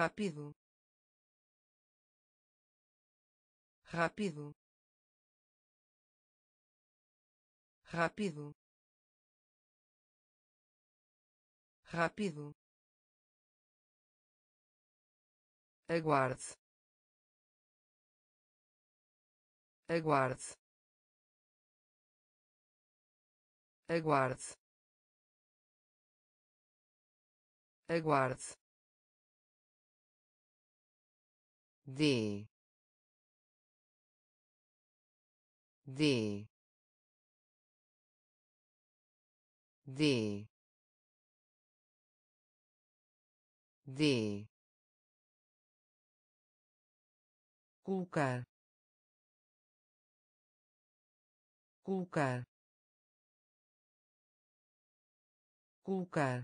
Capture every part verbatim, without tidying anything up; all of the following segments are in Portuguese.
rápido, rápido, rápido, rápido, aguarde, aguarde, aguarde, aguarde, de, de, de, de, colocar, colocar, colocar,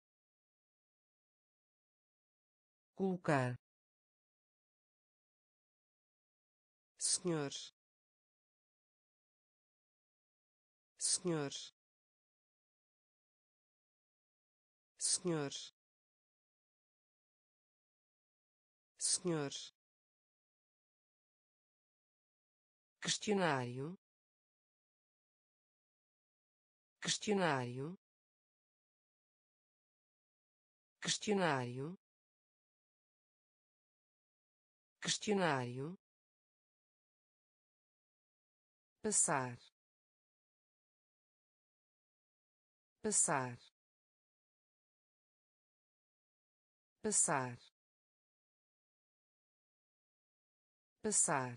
colocar, senhor, senhor, senhor, senhor, questionário, questionário, questionário, questionário, passar, passar, passar, passar,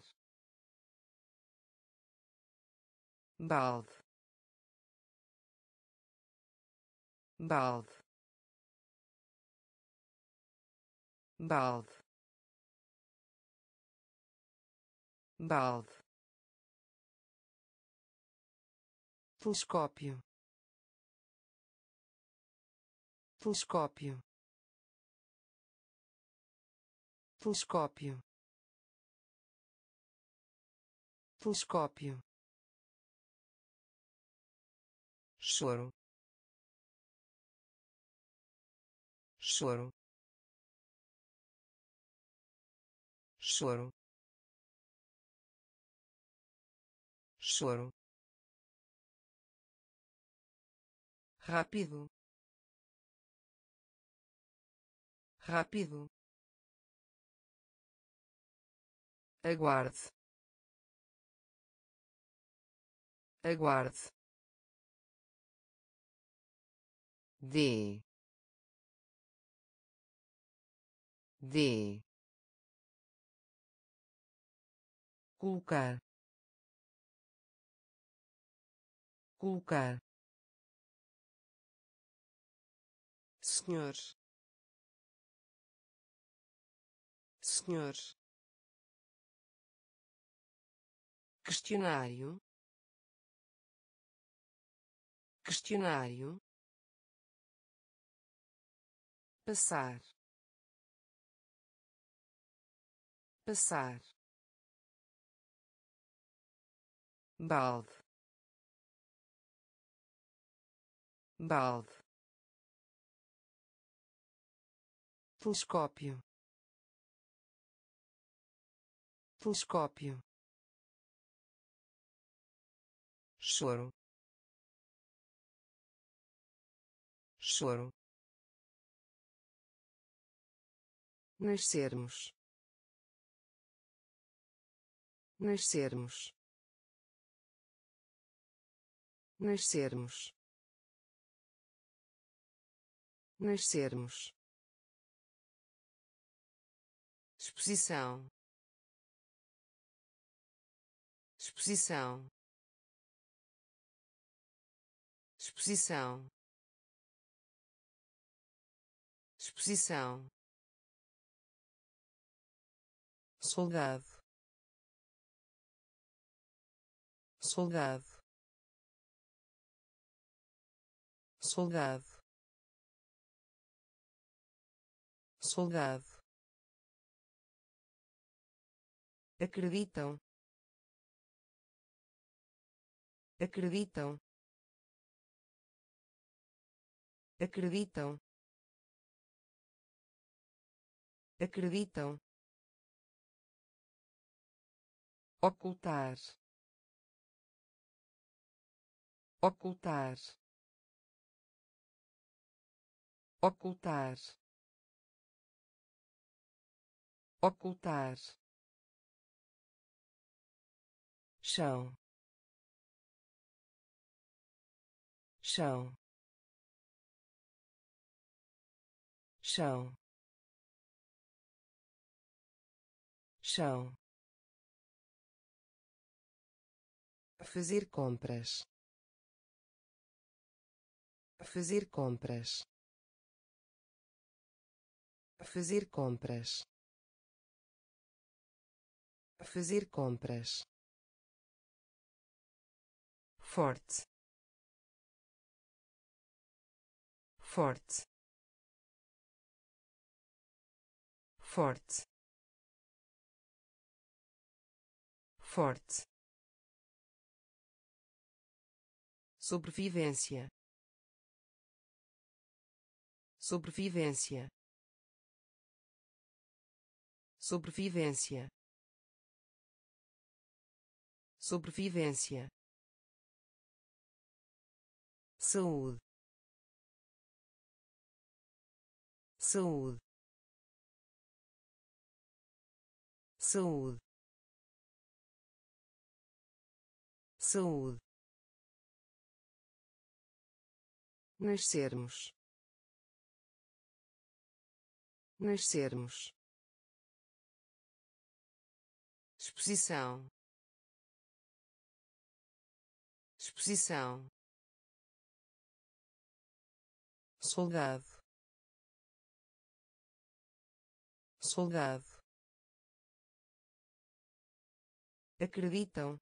balde, balde, balde, balde, telescópio, telescópio, telescópio, telescópio, choro, choro, choro, choro, rápido, rápido, aguarde, aguarde, de, de, colocar, colocar, senhor, senhor, questionário, questionário, passar, passar, balde, balde, telescópio, telescópio, choro, choro, nascermos, nascermos, nascermos, nascermos, exposição, exposição, exposição, exposição, soldado, soldado, soldado, soldado, acreditam, acreditam, acreditam, acreditam, ocultar, ocultar, ocultar, ocultar, chão, chão, chão, chão, fazer compras, fazer compras, fazer compras, fazer compras, forte, forte, forte, forte, sobrevivência, sobrevivência, sobrevivência, sobrevivência, saúde, saúde, saúde, saúde, nascermos, nascermos, exposição, exposição, soldado, soldado, acreditam,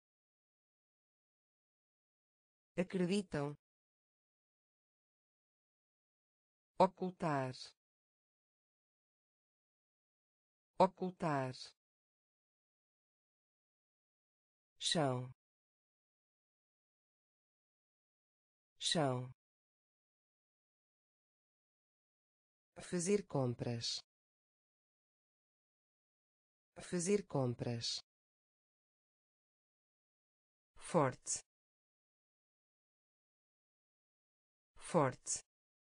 acreditam, ocultar, ocultar, chão, chão, fazer compras, fazer compras, forte, forte,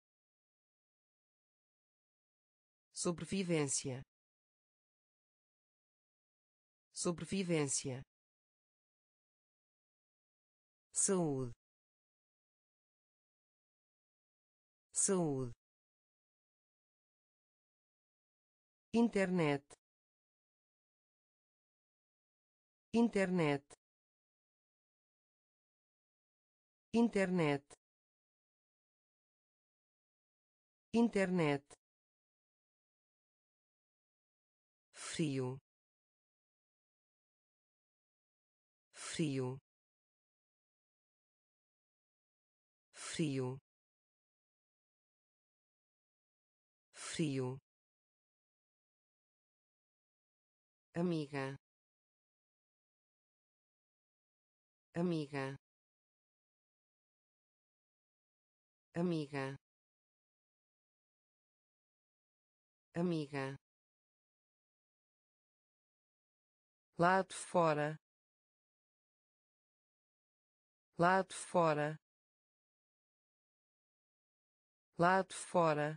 sobrevivência, sobrevivência, saúde, saúde, internet, internet, internet, internet, frio, frio, frio, frio, amiga, amiga, amiga, amiga, lado fora, lado fora, lado fora,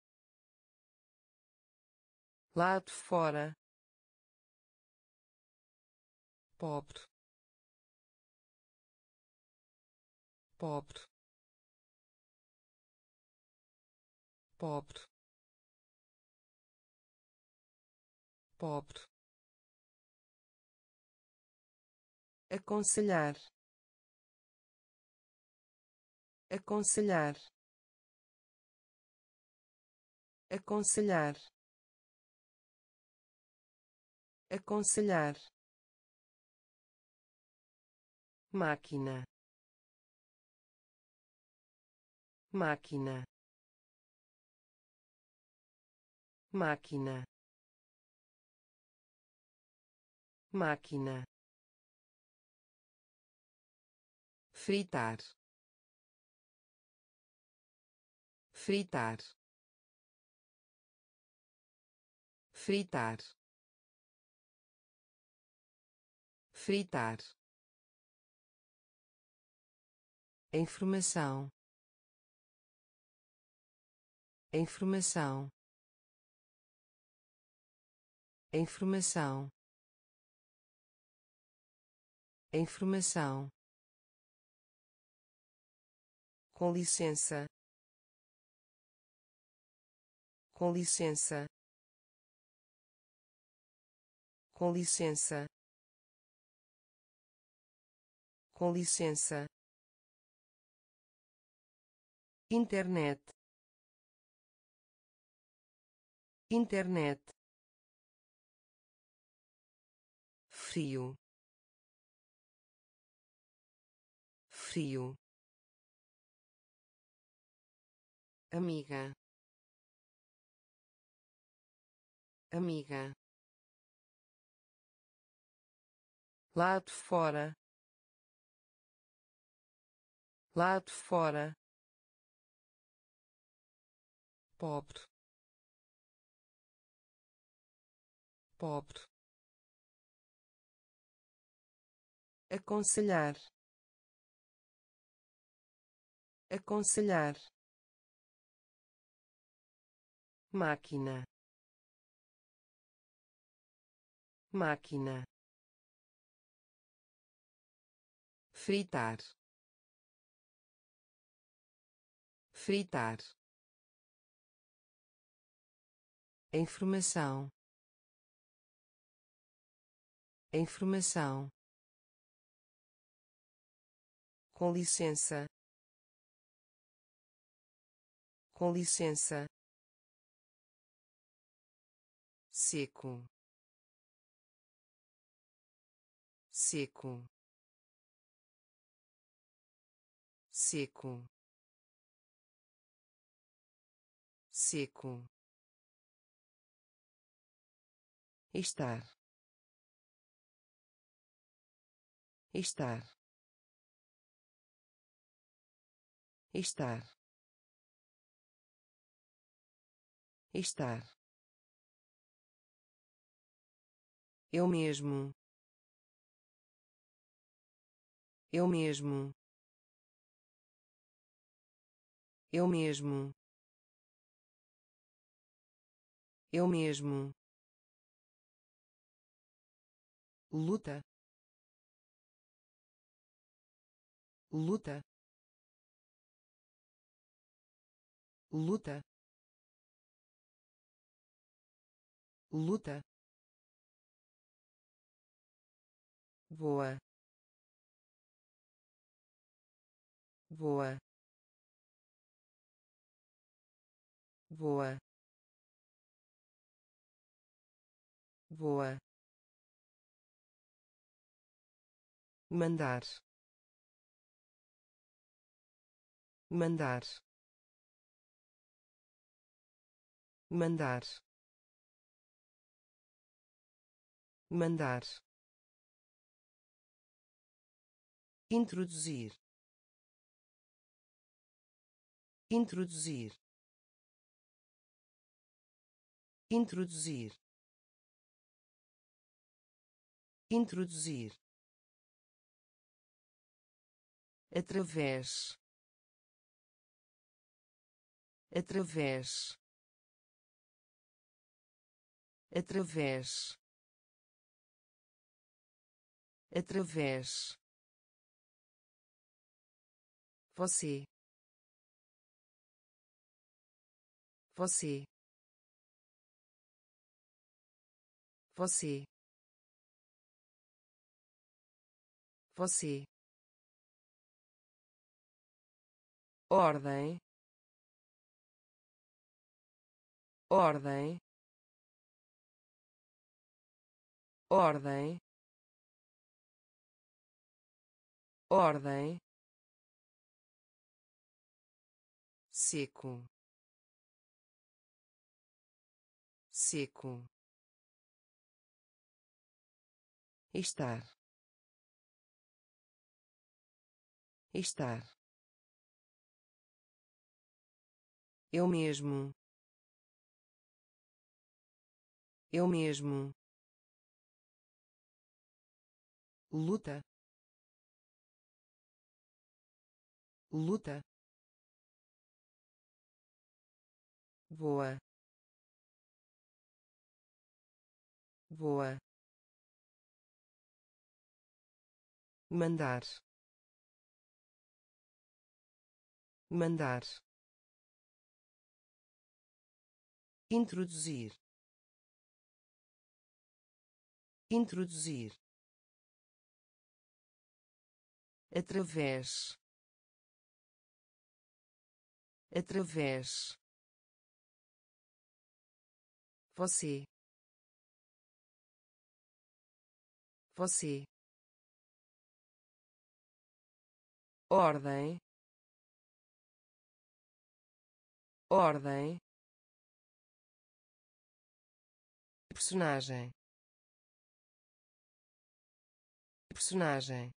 lado fora, pobre, pobre, pobre, pobre, aconselhar, aconselhar, aconselhar, aconselhar, máquina, máquina, máquina, máquina, fritar, fritar, fritar, fritar, informação, informação, informação, informação, com licença, com licença, com licença, com licença, internet, internet, frio, frio, amiga, amiga, lado fora, lado fora, pobre, pobre, aconselhar, aconselhar, máquina, máquina, fritar, fritar, informação, informação, com licença, com licença, seco, seco, seco, seco, estar, estar, estar, estar, eu mesmo, eu mesmo, eu mesmo, eu mesmo, luta, luta, luta, luta, voa, voa, voa, voa, mandar, mandar, mandar, mandar, introduzir, introduzir, introduzir, introduzir, através, através, através, através, você, você, você, você, ordem, ordem, ordem, ordem, seco, seco, estar, estar, eu mesmo, Eu mesmo. Luta. Luta. Voa. Voa. Mandar. Mandar. Introduzir. Introduzir. Através. Através. Você. Você. Ordem. Ordem. Personagem. Personagem.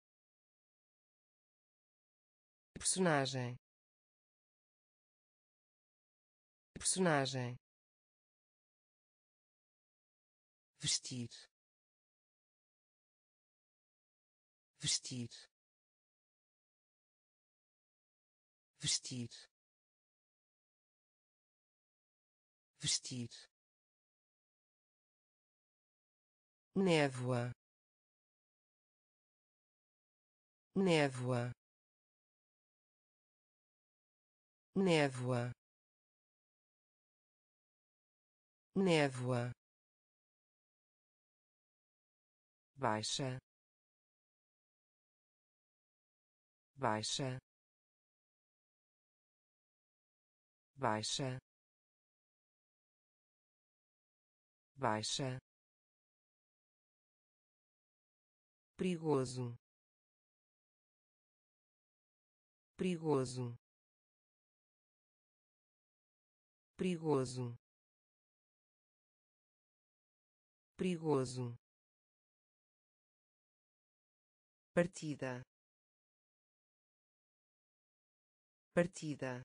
Personagem. Personagem. Vestir. Vestir. Vestir. Vestir. Névoa. Névoa. Névoa. Névoa. Baixa. Baixa. Baixa. Baixa. Perigoso. Perigoso. Perigoso. Perigoso. Partida. Partida.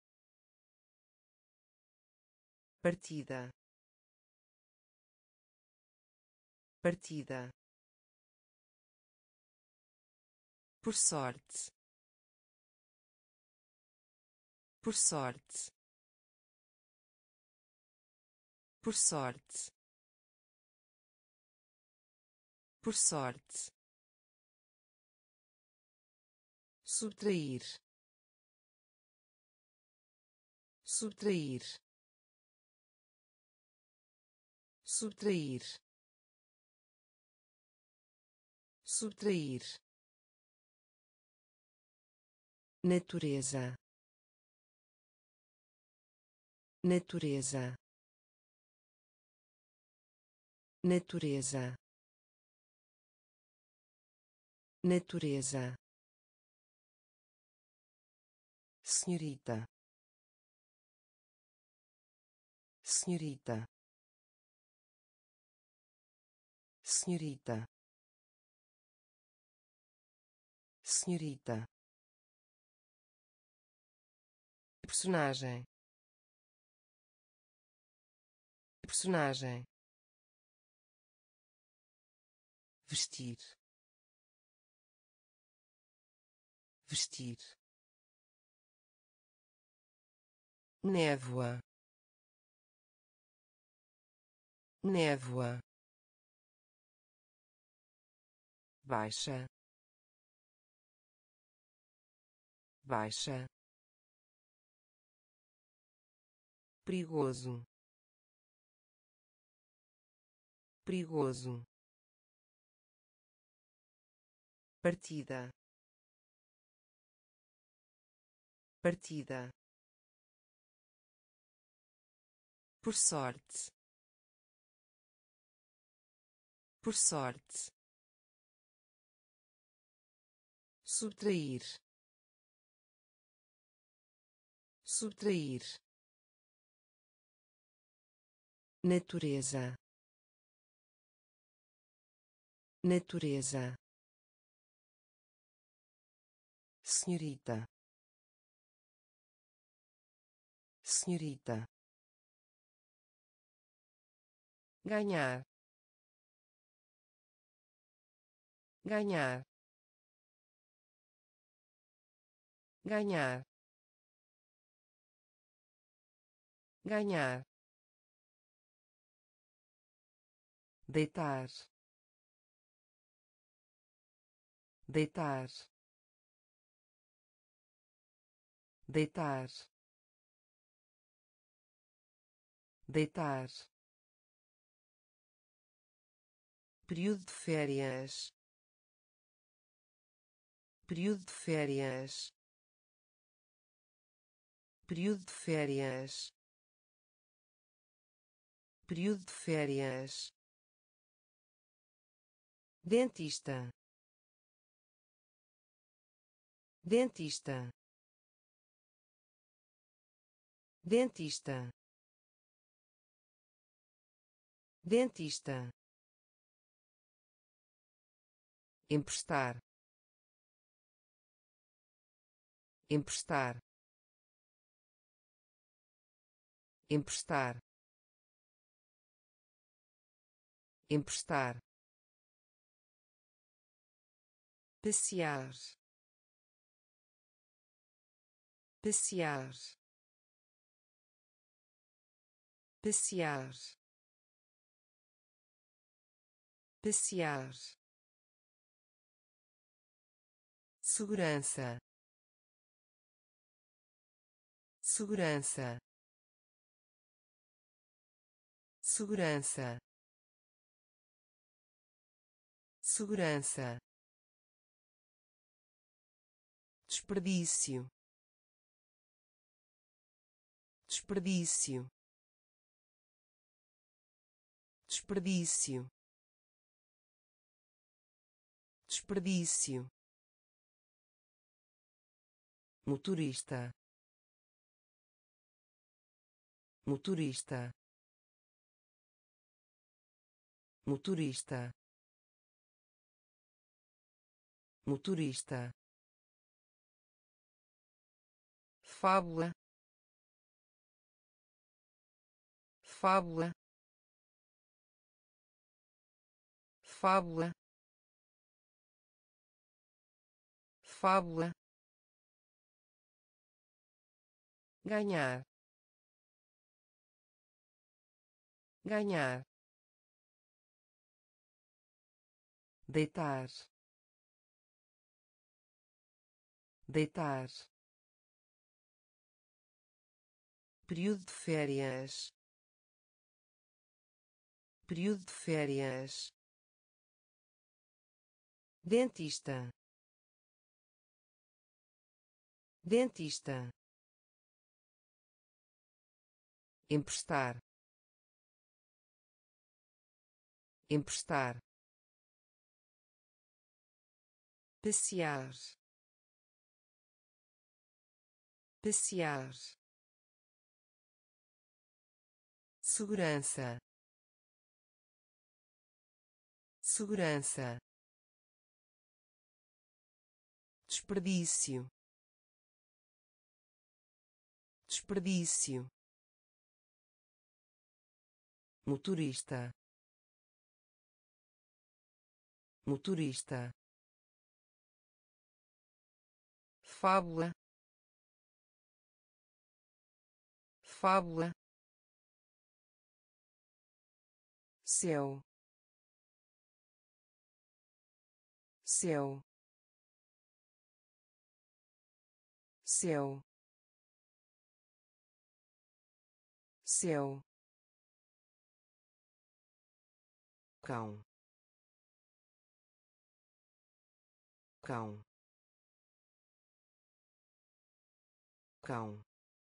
Partida. Partida. Por sorte. Por sorte. Por sorte. Por sorte. Subtrair. Subtrair. Subtrair. Subtrair. Natureza. Natureza. Natureza. Natureza. Senhorita. Senhorita. Senhorita. Senhorita. Personagem. Personagem. Vestir. Vestir. Névoa. Névoa. Baixa. Baixa. Perigoso. Perigoso. Partida. Partida. Por sorte. Por sorte. Subtrair. Subtrair. Natureza. Natureza. Senhorita. Senhorita. ganhar, ganhar, ganhar, ganhar, deitar, deitar, deitar, deitar, período de férias, período de férias, período de férias, período de férias, dentista, dentista, dentista, dentista, emprestar, emprestar, emprestar, emprestar, passear, passear, passear, passear, segurança, segurança, segurança, segurança, desperdício, desperdício, desperdício, desperdício, motorista, motorista, motorista, motorista, fábula, fábula, fábula, fábula, ganhar, ganhar, deitar, deitar, período de férias, período de férias, dentista, dentista, emprestar, emprestar, passear, passear, segurança, segurança, desperdício, desperdício, motorista, motorista, fábula, fábula, céu, céu, céu, céu, cão, cão, cão,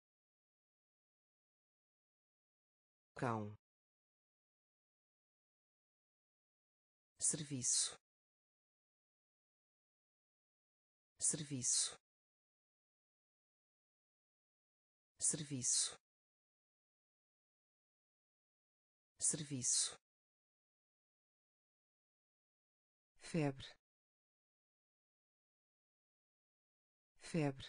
cão, serviço, serviço, serviço, serviço, febre, febre,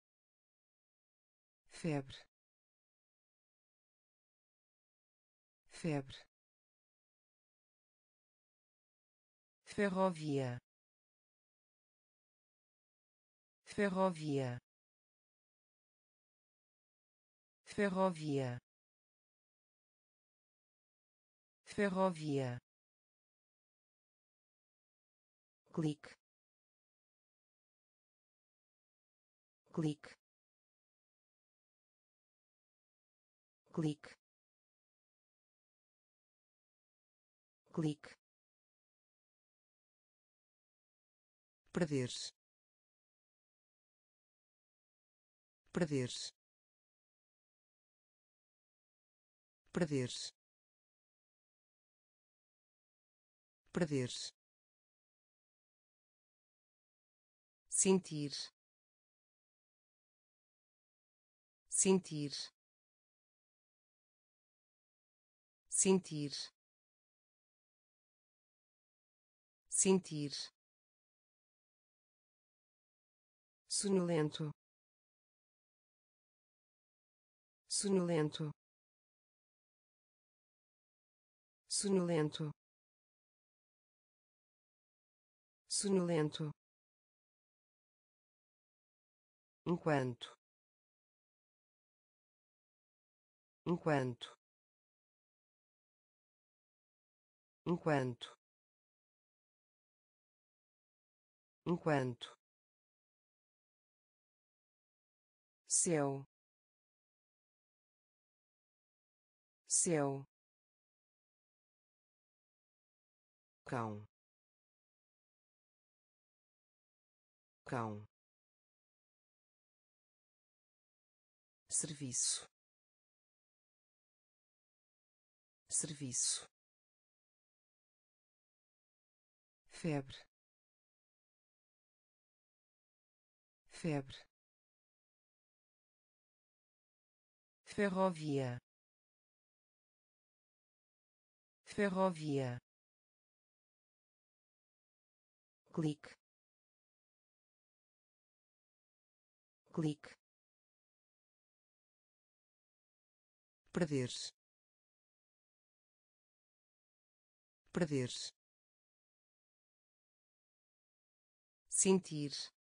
febre, febre, ferrovia, ferrovia, ferrovia, ferrovia, clique, clique, clique, clique, perder-se, perder-se, perder-se, perder-se, sentir, sentir, sentir, sentir, sonolento, sonolento, sonolento, sonolento, enquanto, enquanto, enquanto, enquanto, céu, céu, cão, cão, serviço, serviço, febre, febre, ferrovia, ferrovia, clique, clique, perder-se, perder-se, sentir,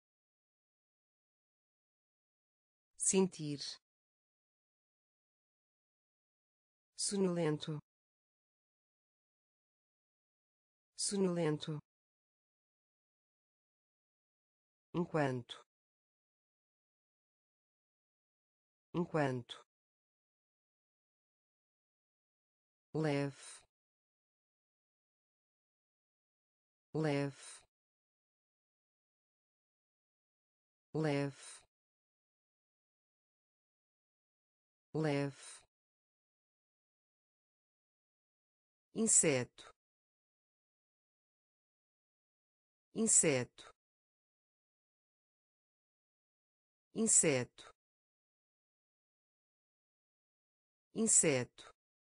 sentir, sonolento, sonolento, enquanto, enquanto, leve, leve, leve, leve, inseto, inseto, inseto, inseto,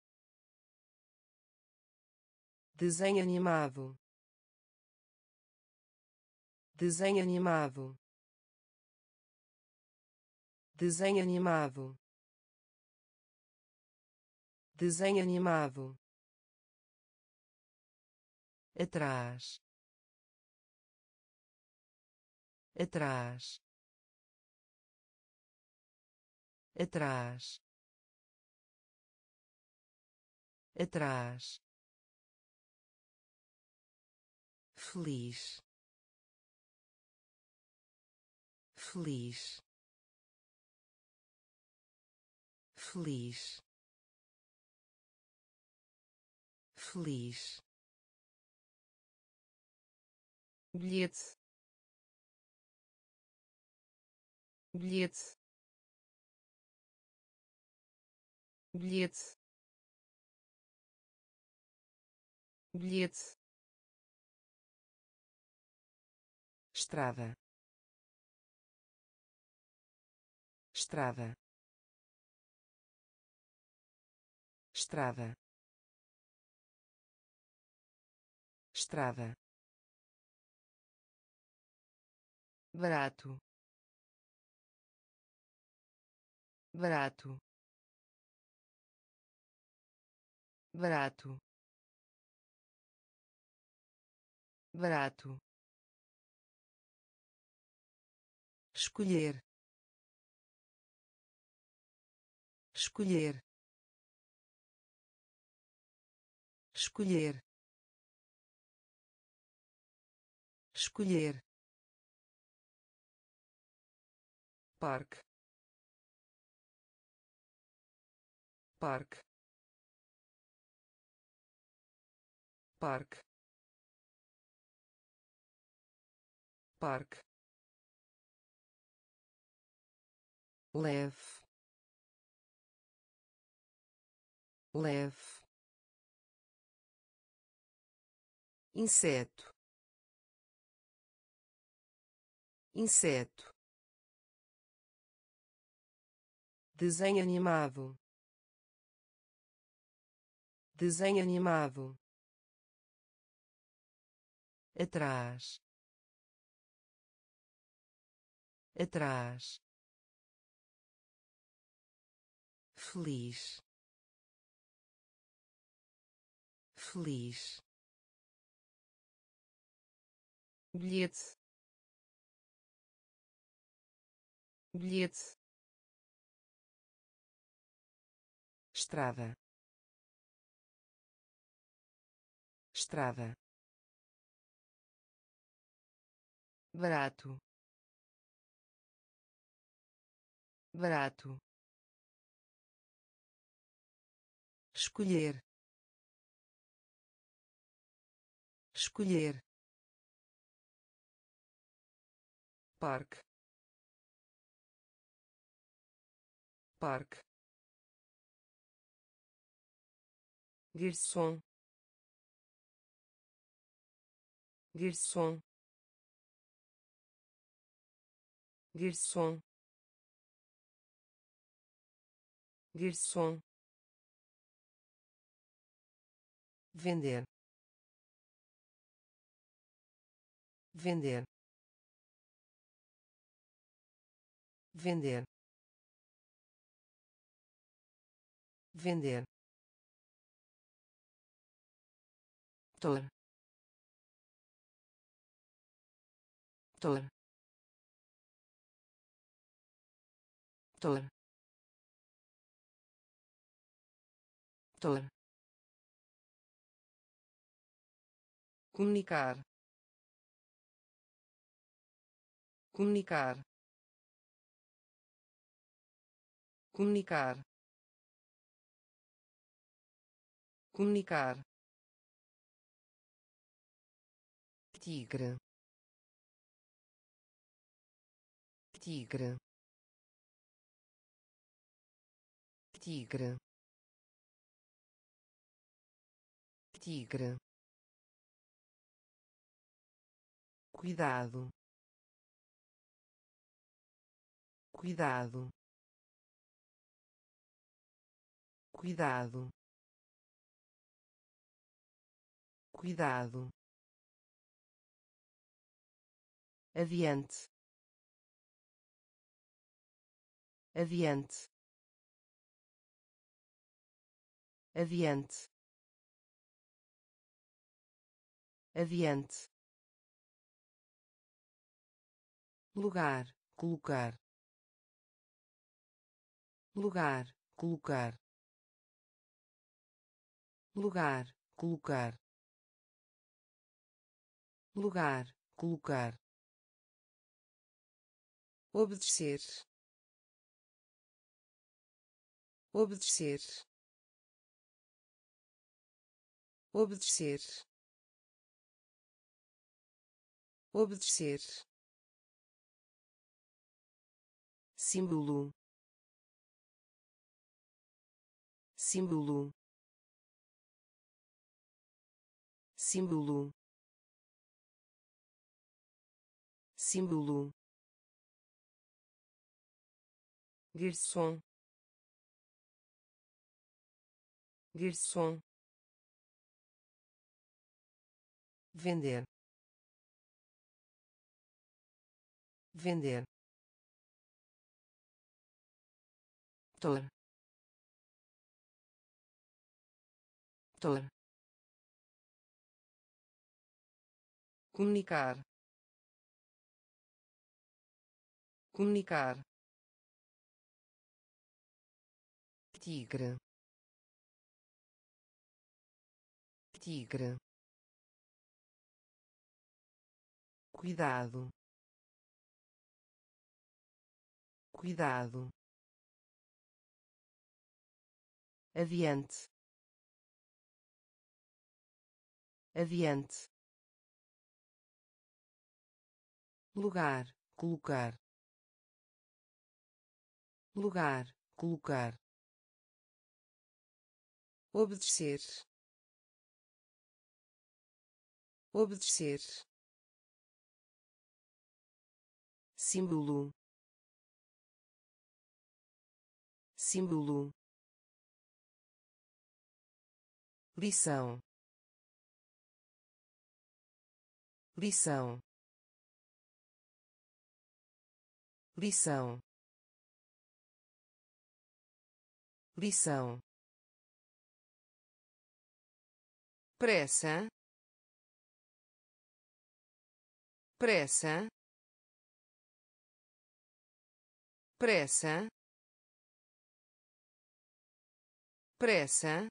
desenho animado, desenho animado, desenho animado, desenho animado, atrás, atrás, atrás, atrás, feliz, feliz, feliz, feliz, bilhete, bilhete, bilhete, bilhete, estrada, estrada, estrada, estrada, barato, barato, barato, barato, escolher, escolher, escolher, escolher, parque, parque, parque, parque, leve, leve, inseto, inseto, desenho animado, desenho animado, atrás, atrás, feliz, feliz, bilhete, bilhete, estrada, estrada, barato, barato, escolher, escolher, parque, parque, garçom, garçom, garçom, garçom, vender, vender, vender, vender, tor, tor, tor, tor, comunicar, comunicar, comunicar, comunicar, tigre, tigre, tigre, tigre, cuidado, cuidado, cuidado, cuidado, adiante, adiante, adiante, adiante, lugar, colocar, lugar, colocar, lugar, colocar, lugar, colocar, obedecer, obedecer, obedecer, obedecer, símbolo, símbolo, símbolo, símbolo, garçom, garçom, vender, vender, tor, ator, comunicar, comunicar, tigre, tigre, cuidado, cuidado, adiante, adiante, lugar, colocar, lugar, colocar, obedecer, obedecer, símbolo, símbolo, lição, lição, lição, lição, pressa, pressa, pressa, pressa,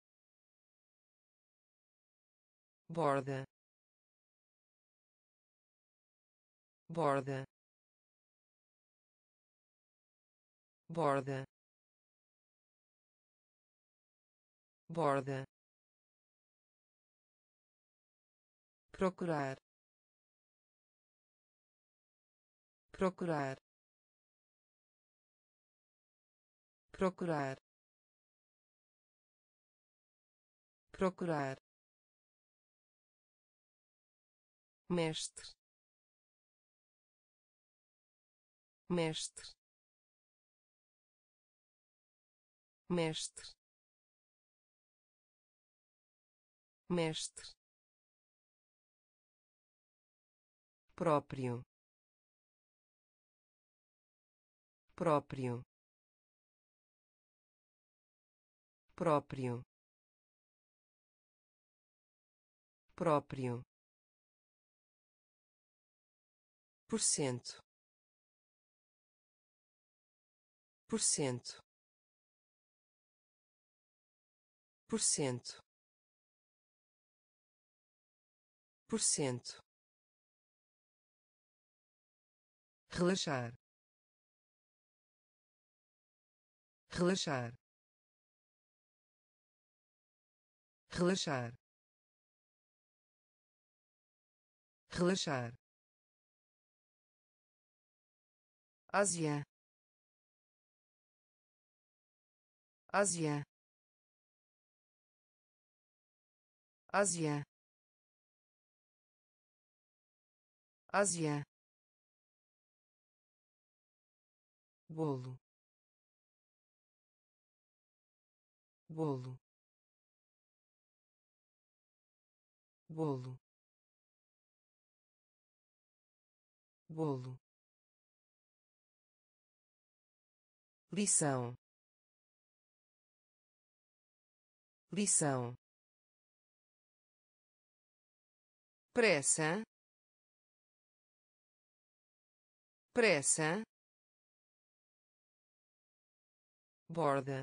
borda, borda, borda, borda, procurar, procurar, procurar, procurar, mestre, mestre, mestre, mestre, próprio, próprio, próprio, próprio, por cento, por cento, por cento, por cento, relaxar, relaxar, relaxar, relaxar, Ásia, Ásia, Ásia, Ásia, bolo, bolo, bolo, bolo, lição, lição, pressa, pressa, borda,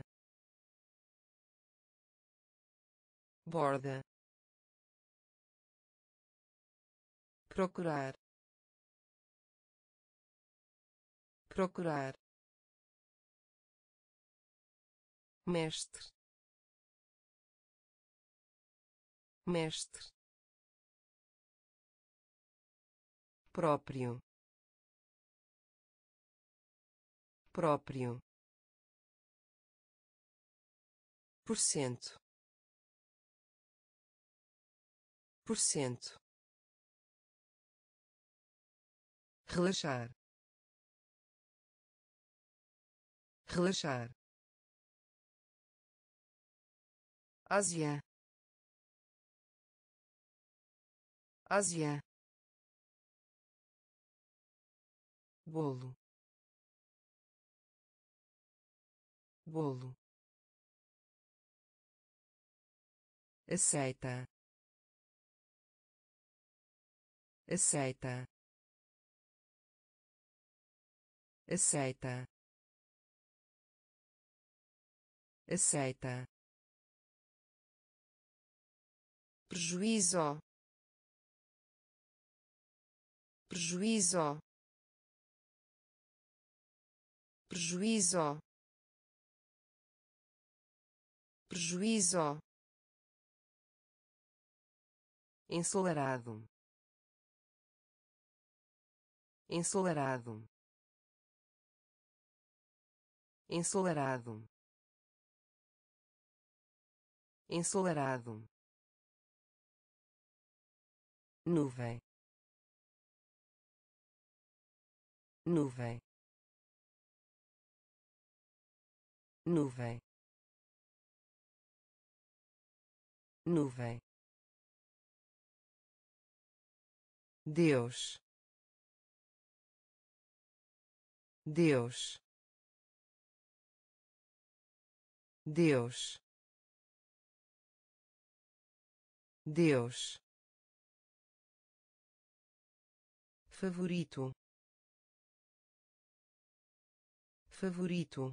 borda, procurar, procurar, mestre, mestre, próprio, próprio, por cento, por cento, relaxar, relaxar, Ásia, Ásia, bolo, bolo, aceita, aceita, aceita, aceita, prejuízo, prejuízo, prejuízo, prejuízo, ensolarado, ensolarado, ensolarado, ensolarado, nuvem, nuvem, nuvem, nuvem, Deus, Deus, Deus, Deus, favorito, favorito,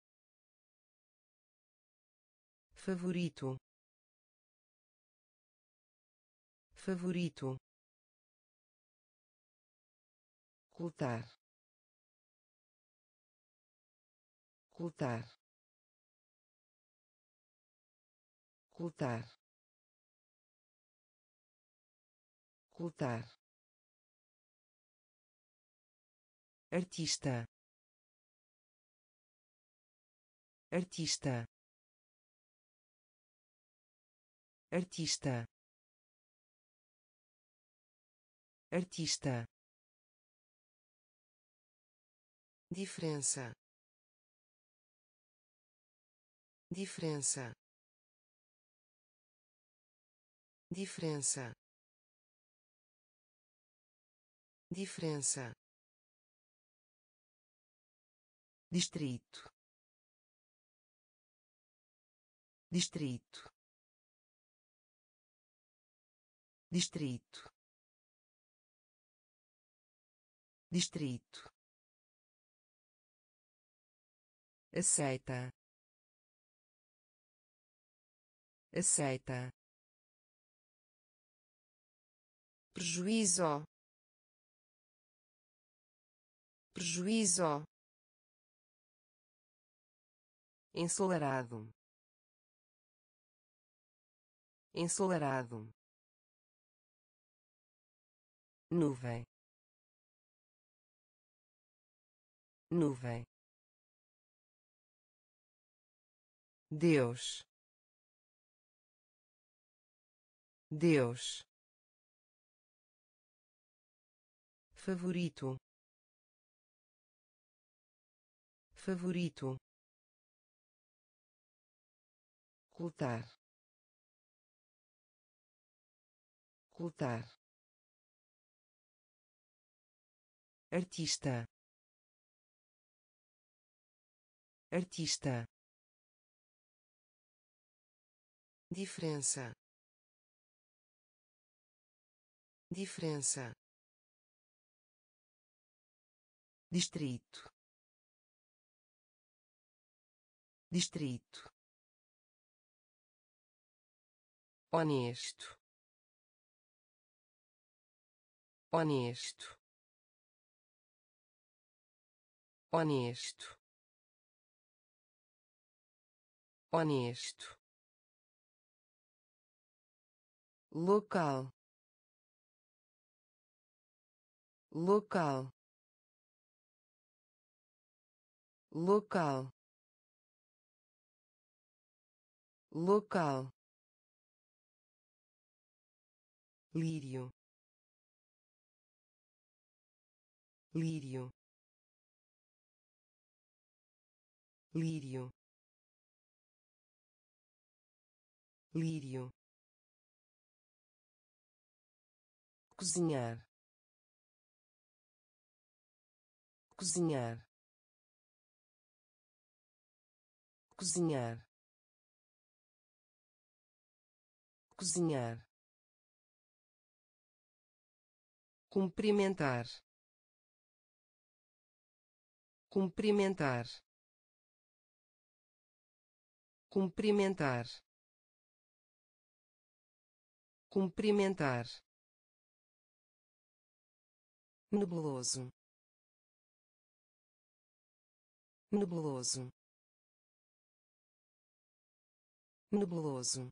favorito, favorito, ocultar, ocultar, ocultar, ocultar, artista, artista, artista, artista, diferença, diferença, diferença, diferença, distrito, distrito, distrito, distrito, aceita, aceita, prejuízo, prejuízo, ensolarado, ensolarado, nuvem, nuvem, Deus, Deus, favorito, favorito, ocultar, ocultar, artista, artista, diferença, diferença, distrito, distrito, honesto, honesto, honesto, honesto, local, local, local, local, lírio, lírio, lírio, lírio, cozinhar, cozinhar, cozinhar, cozinhar, cumprimentar, cumprimentar, cumprimentar, cumprimentar, nebuloso, nebuloso, nebuloso,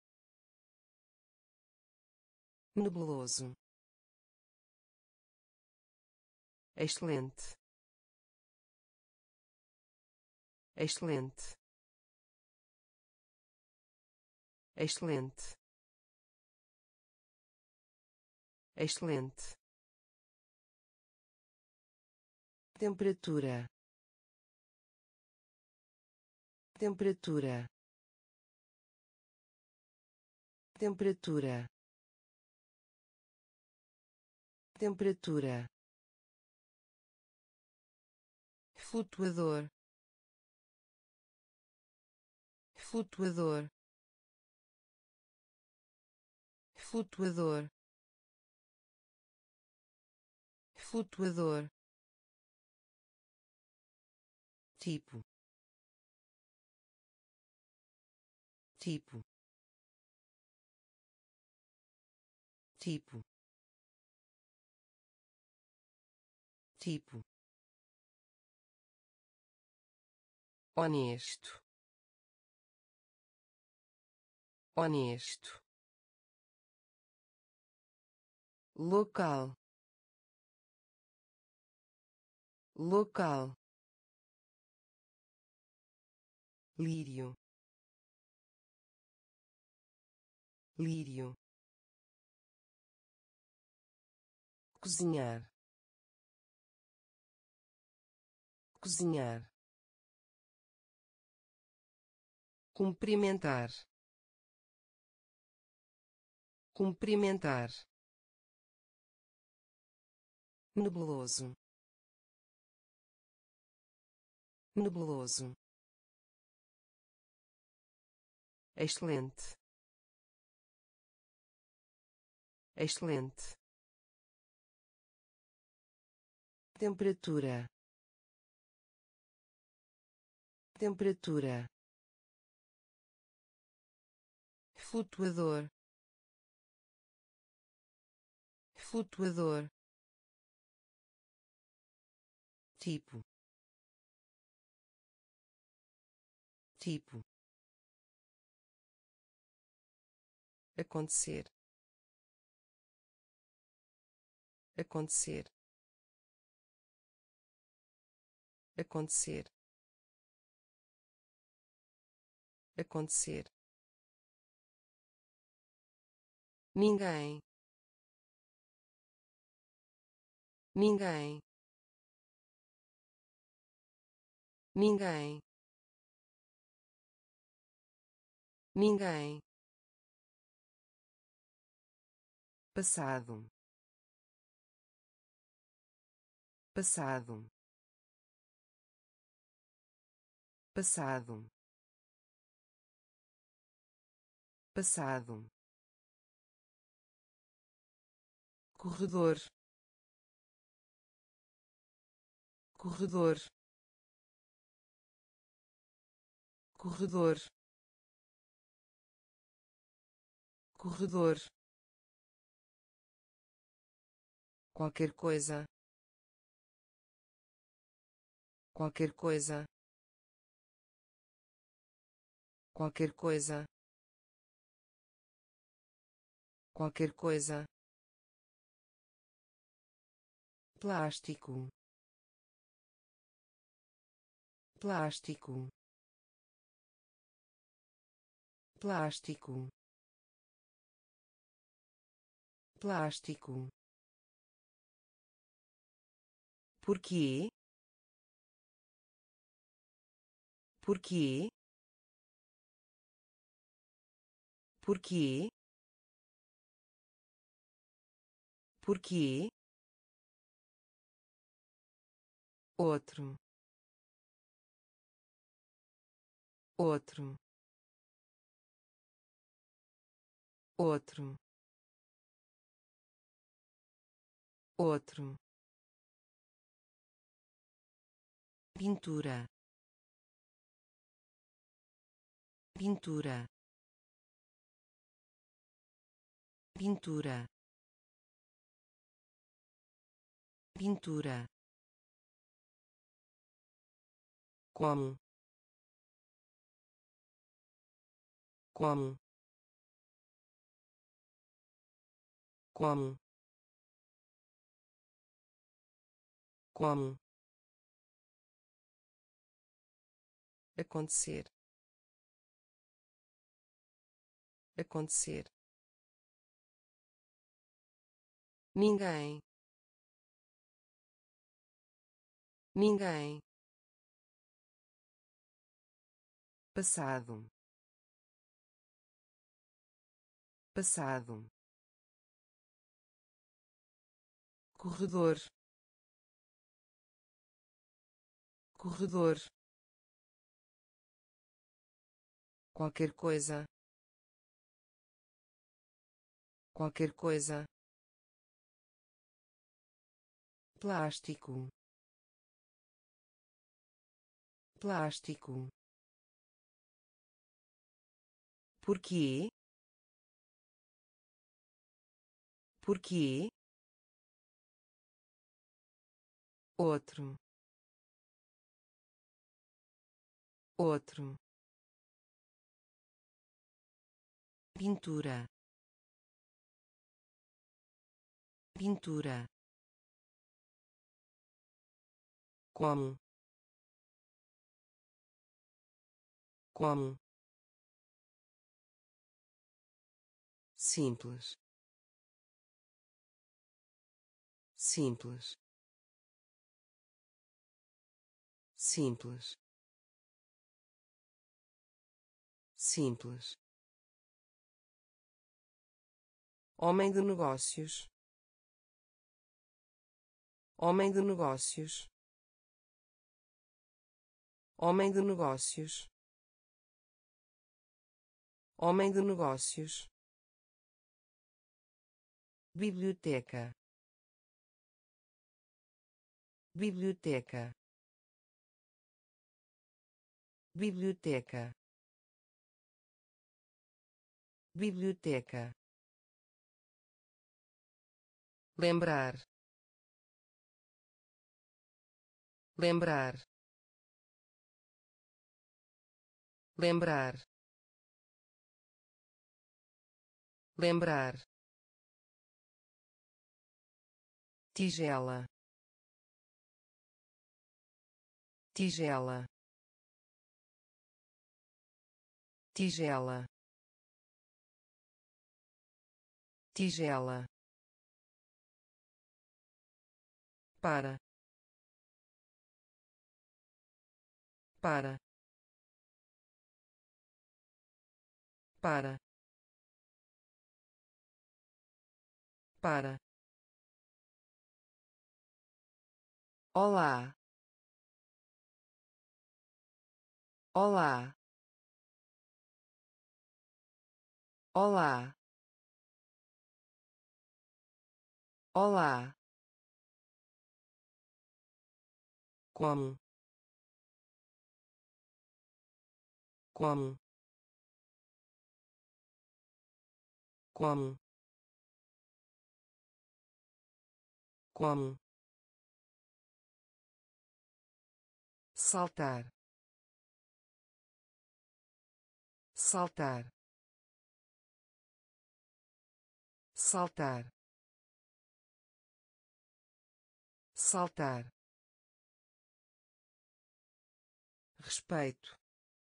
nebuloso, excelente, excelente, excelente, excelente, temperatura, temperatura, temperatura, temperatura, flutuador, flutuador, flutuador, flutuador, tipo, tipo, tipo, tipo, honesto, honesto, local, local, lírio, lírio, cozinhar, cozinhar, cumprimentar, cumprimentar, nebuloso, nebuloso, excelente, excelente, temperatura, temperatura, flutuador, flutuador, tipo, tipo, acontecer, acontecer, acontecer, acontecer, ninguém, ninguém, ninguém, ninguém, passado, passado, passado, passado, corredor, corredor, corredor, corredor, qualquer coisa, qualquer coisa, qualquer coisa, qualquer coisa, plástico, plástico, plástico, plástico, porquê, porquê, porquê, porquê, outro, outro, outro, outro, pintura, pintura, pintura, pintura, como, como, como, como, acontecer, acontecer, ninguém, ninguém, passado, passado, corredor, corredor, qualquer coisa, qualquer coisa, plástico, plástico, porquê, porquê, outro, outro, pintura, pintura, como, como, simples, simples, simples, simples, homem de negócios, homem de negócios, homem de negócios, homem de negócios, biblioteca, biblioteca, biblioteca, biblioteca, lembrar, lembrar, lembrar, lembrar, tigela, tigela, tigela, tigela, para, para, para, para, olá, olá, olá, olá, como, como, como, como, saltar, saltar, saltar, saltar, respeito,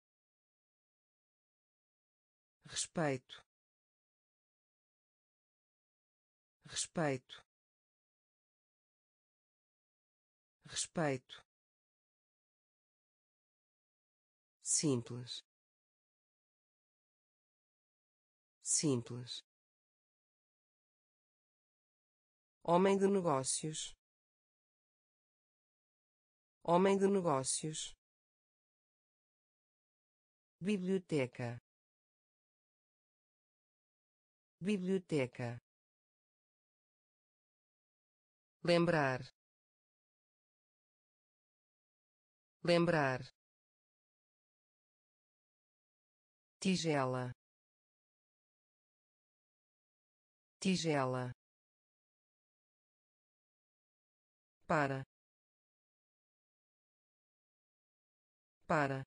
respeito, respeito, respeito, simples, simples, homem de negócios, homem de negócios, biblioteca, biblioteca, lembrar, lembrar, tigela, tigela, para, para,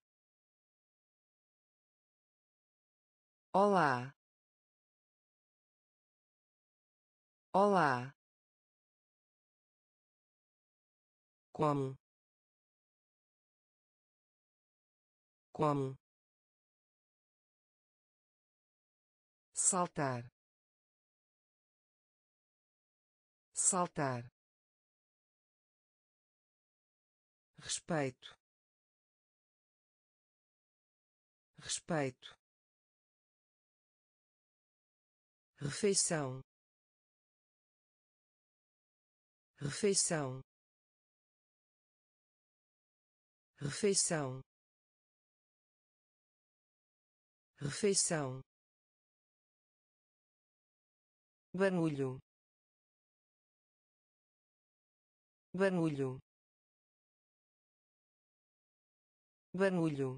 olá, olá, como, como, saltar, saltar, respeito, respeito, refeição, refeição, refeição, refeição, barulho, barulho, barulho,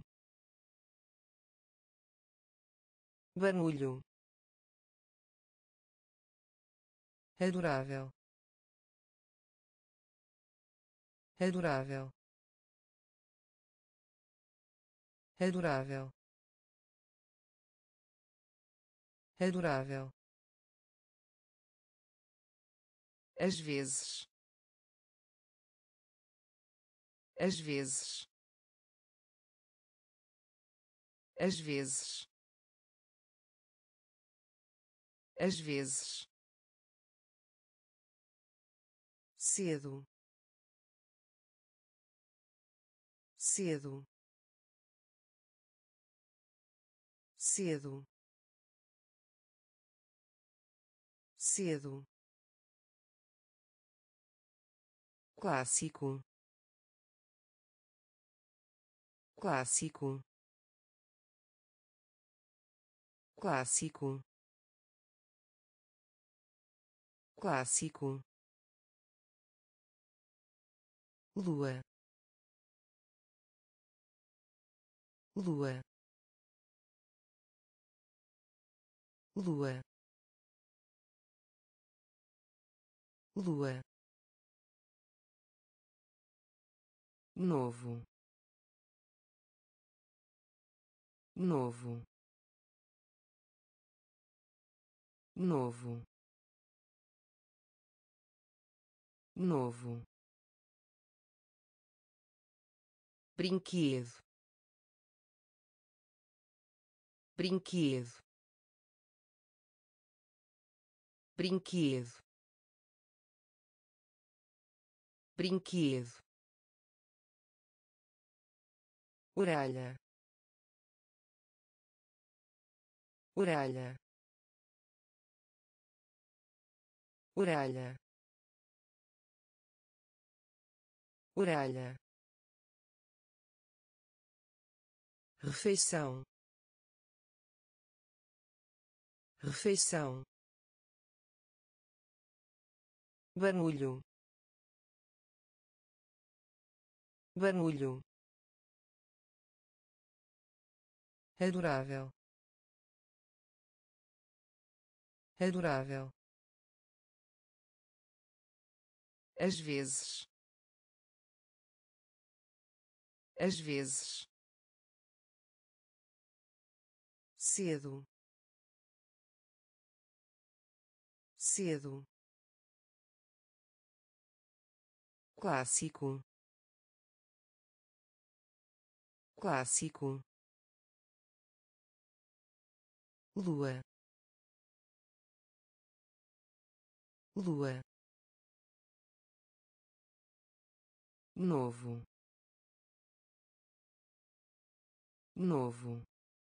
barulho, adorável, adorável, adorável, adorável, às vezes, às vezes, às vezes, às vezes, cedo, cedo, cedo, cedo, clássico, clássico, clássico, clássico, lua, lua, lua, lua, novo, novo, novo, novo, brinquedo, brinquedo, brinquedo, brinquedo, orelha, orelha, orelha, orelha, refeição, refeição, barulho, barulho, adorável, adorável, às vezes, às vezes, cedo, cedo, clássico, clássico, lua, lua, novo, novo,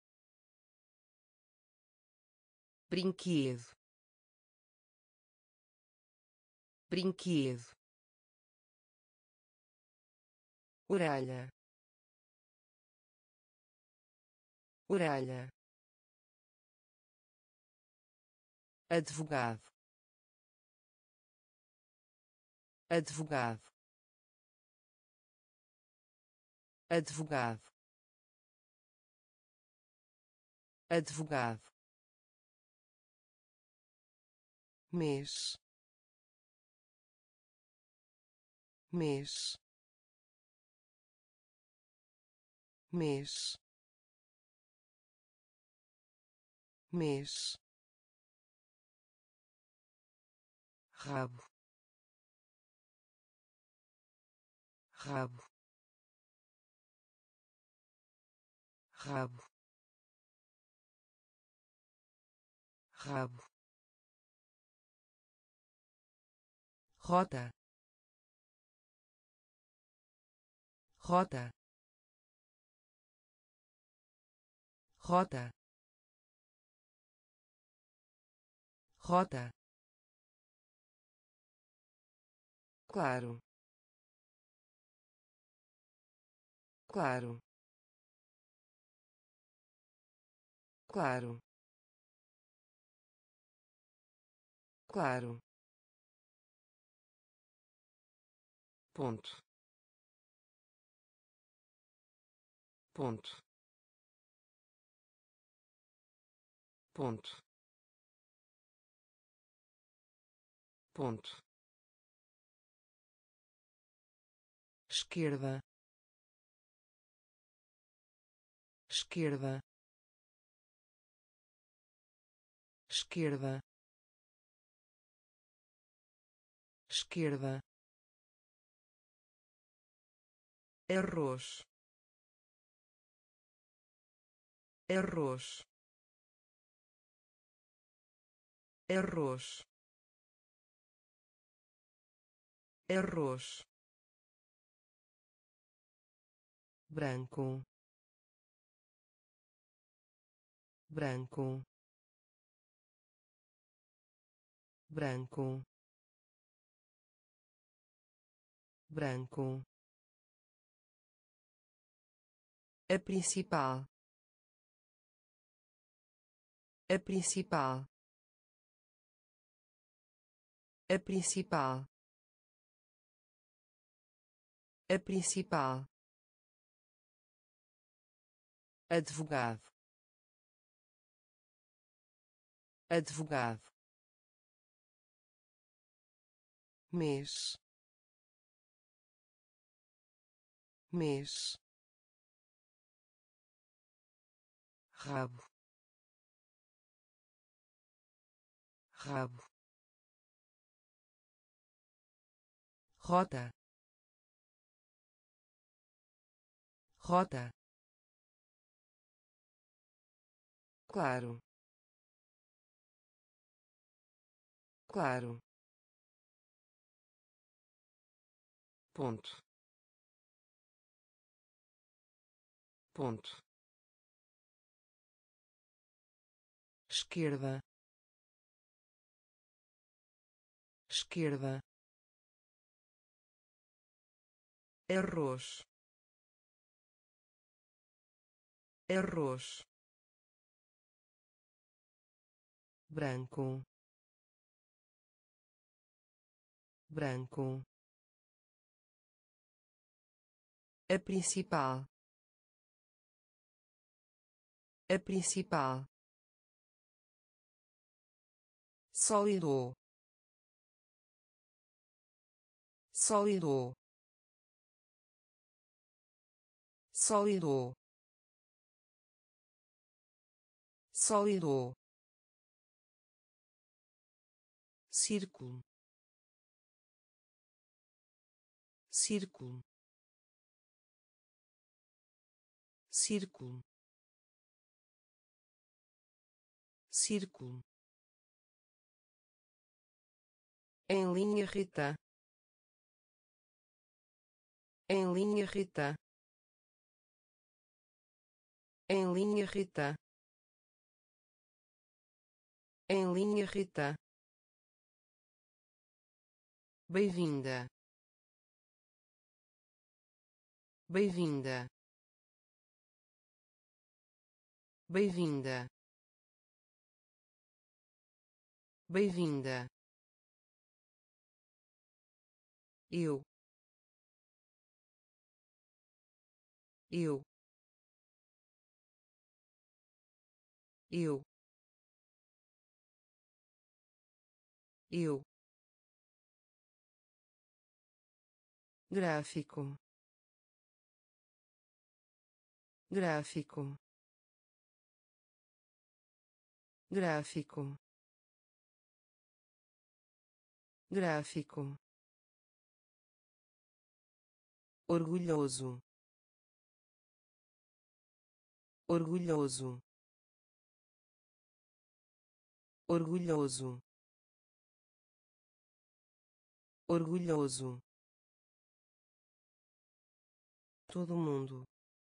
brinquedo, brinquedo, orelha, orelha, advogado, advogado, advogado, advogado, mês, mês, mês, mês, rabo, rabo, rabo, rabo, rota, rota, rota, rota, claro, claro, claro, claro, ponto, ponto, ponto, ponto, esquerda, esquerda, esquerda, esquerda, arroz, arroz, arroz, arroz, branco, branco, branco, branco, a principal, a principal, a principal, a principal, advogado, advogado, mês, mês, rabo, rabo, rota, rota, claro, claro, ponto, ponto, esquerda, esquerda, arroz, arroz, branco, branco, a principal, a principal, sólido, sólido, sólido, sólido, círculo, círculo, círculo, círculo, em linha reta, em linha reta, em linha reta, em linha reta, bem-vinda, bem-vinda, bem-vinda, Bem-vinda. Eu. Eu. Eu. Eu. Gráfico. Gráfico. Gráfico. Gráfico. Orgulhoso. Orgulhoso. Orgulhoso. Orgulhoso. Todo mundo.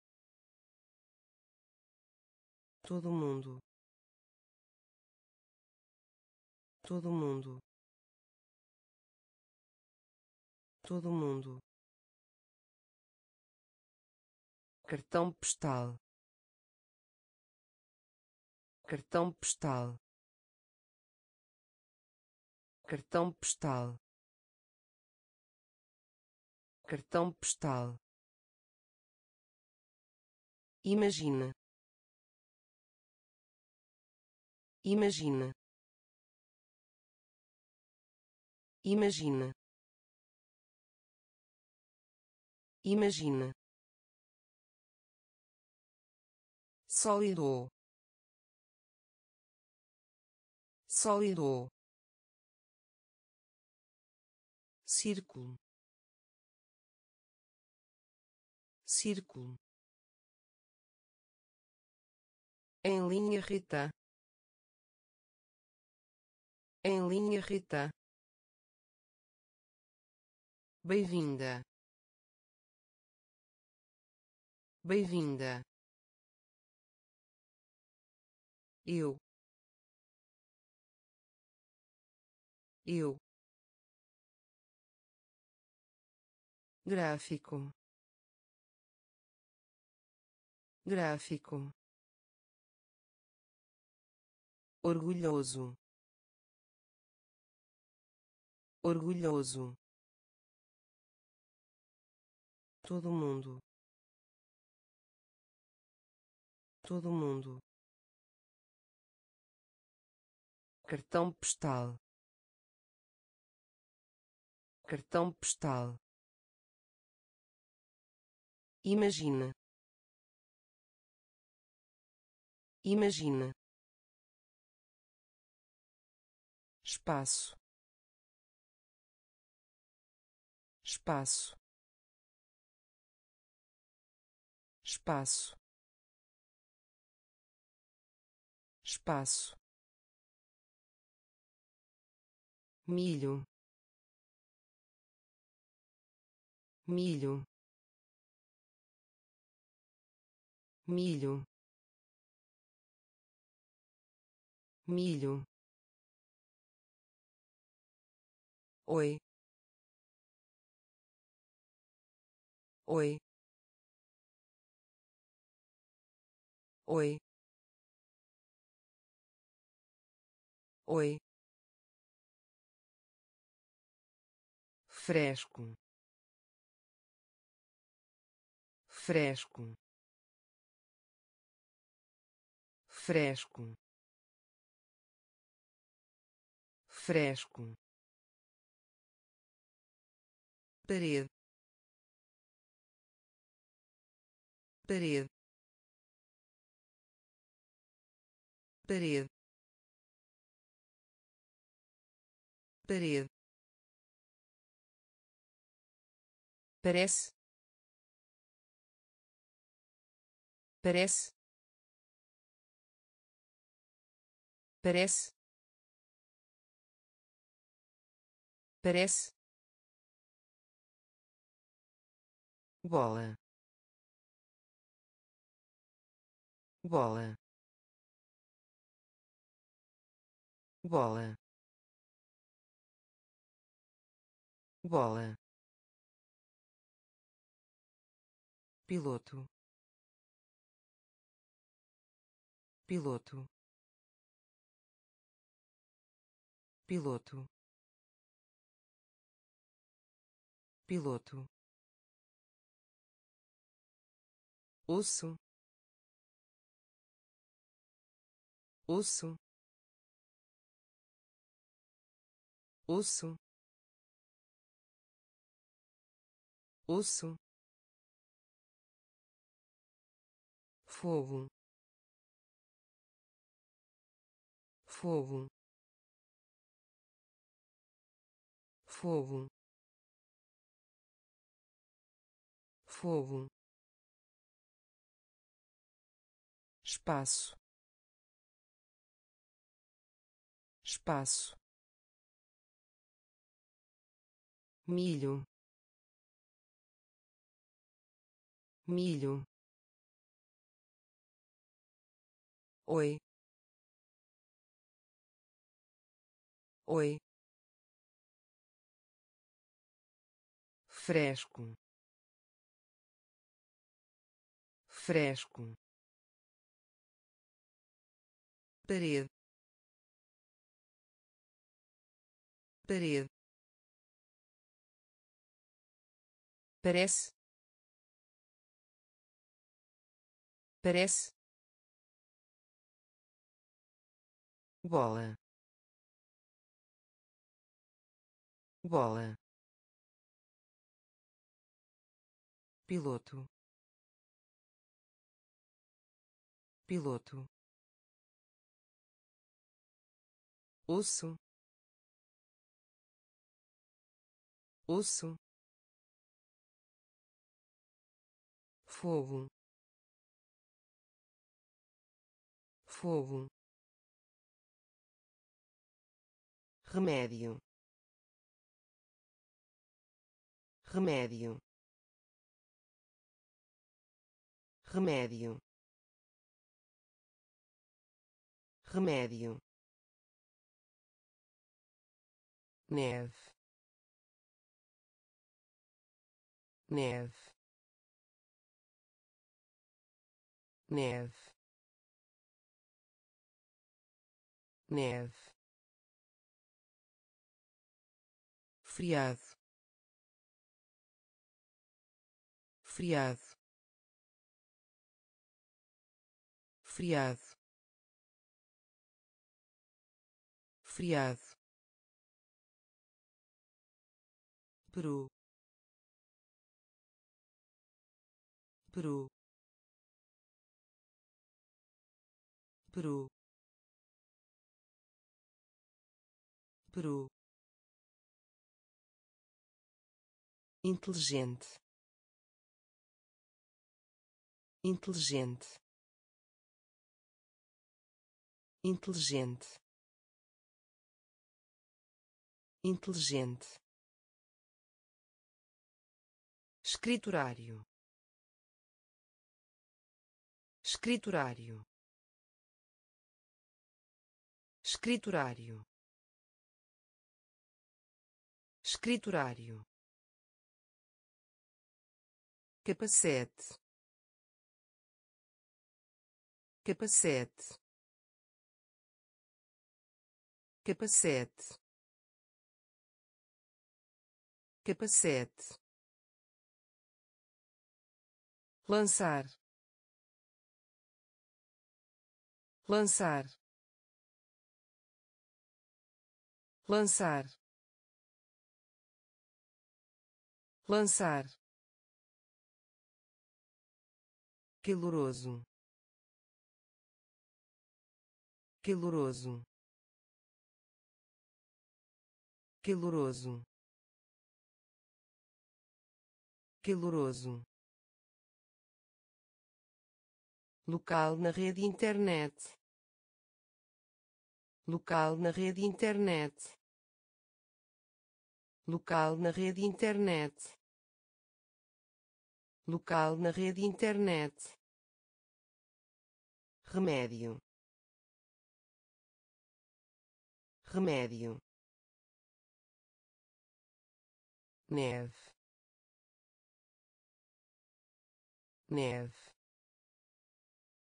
Todo mundo. Todo mundo. Todo mundo. Cartão postal. Cartão postal. Cartão postal. Cartão postal. Imagina. Imagina. Imagina. Imagina. Sólido. Sólido. Círculo. Círculo. Em linha reta. Em linha reta. Bem-vinda. Bem-vinda. Eu. Eu. Gráfico. Gráfico. Orgulhoso. Orgulhoso. Todo mundo. Todo mundo. Cartão postal. Cartão postal. Imagina. Imagina. Espaço. Espaço. Espaço. Espaço. Milho. Milho. Milho. Milho. Oi. Oi. Oi. Oi. Fresco. Fresco. Fresco. Fresco. Parede. Parede. Parede. Parede. Parece. Parece. Parece. Parece. Bola. Bola. Bola. Bola. Piloto. Piloto. piloto, piloto, osso, osso, osso, osso, fogo, fogo, fogo, fogo, espaço, espaço, milho, milho, oi, oi, fresco, fresco, parede, parede, parece, parece, bola, bola, piloto, piloto, osso, osso, fogo, fogo, remédio, remédio, remédio, remédio, neve, neve, neve, neve, friado, friado, friado, friado, Peru, Peru, Peru, Peru, inteligente, inteligente, inteligente, inteligente, escriturário, escriturário, escriturário, escriturário, capacete, capacete, capacete, capacete, lançar, lançar, lançar, lançar, caloroso, caloroso, caloroso, caloroso, local na rede internet, local na rede internet, local na rede internet, local na rede internet, remédio, remédio, neve, neve,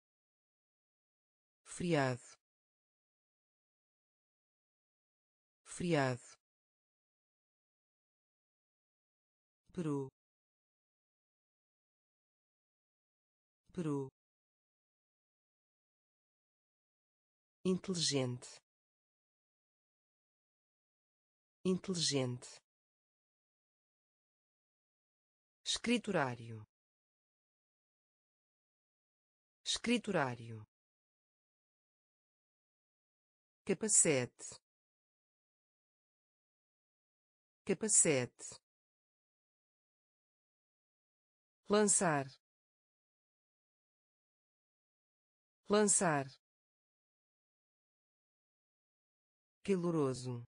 friado, feriado, Peru, Peru, inteligente, inteligente, escriturário, escriturário, capacete, capacete, lançar, lançar, caloroso,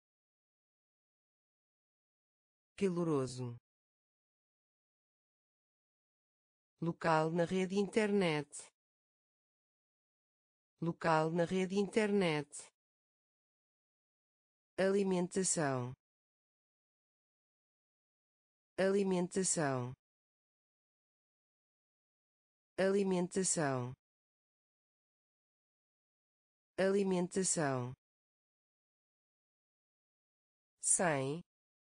caloroso, local na rede internet, local na rede internet, alimentação, alimentação, alimentação, alimentação, cem,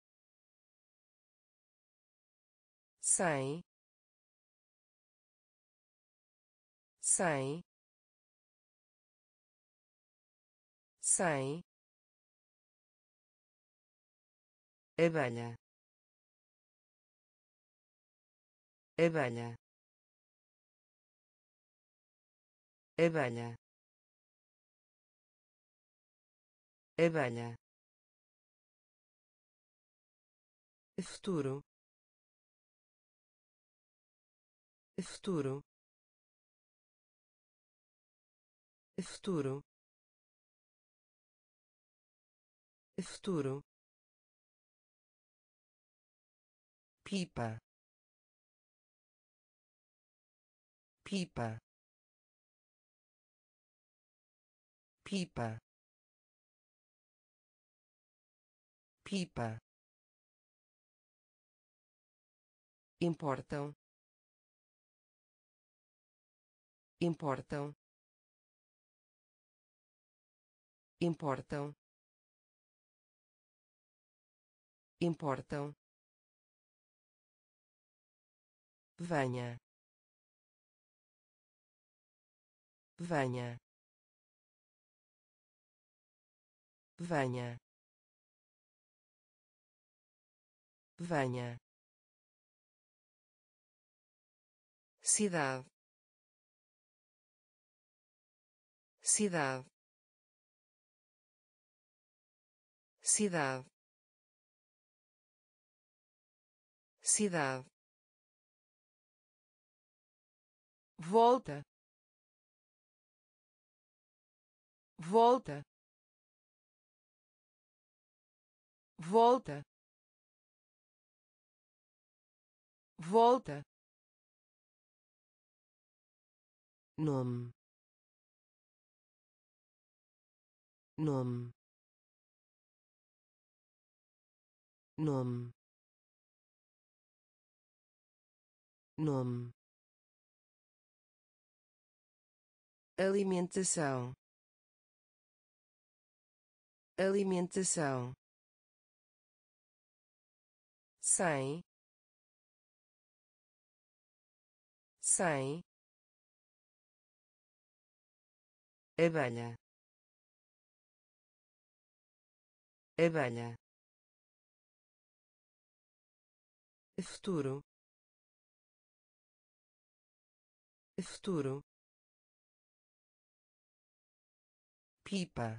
cem, cem, cem, abelha, abelha, abelha, abelha, futuro, futuro, futuro, futuro, pipa, pipa, pipa, pipa, importam, importam, importam, importam, venha, venha, venha, venha, cidade, cidade, cidade, cidade, volta, volta, volta, volta, nome, nome, nome, nome, alimentação, alimentação, cem, cem, abelha, abelha, futuro, futuro, pipa,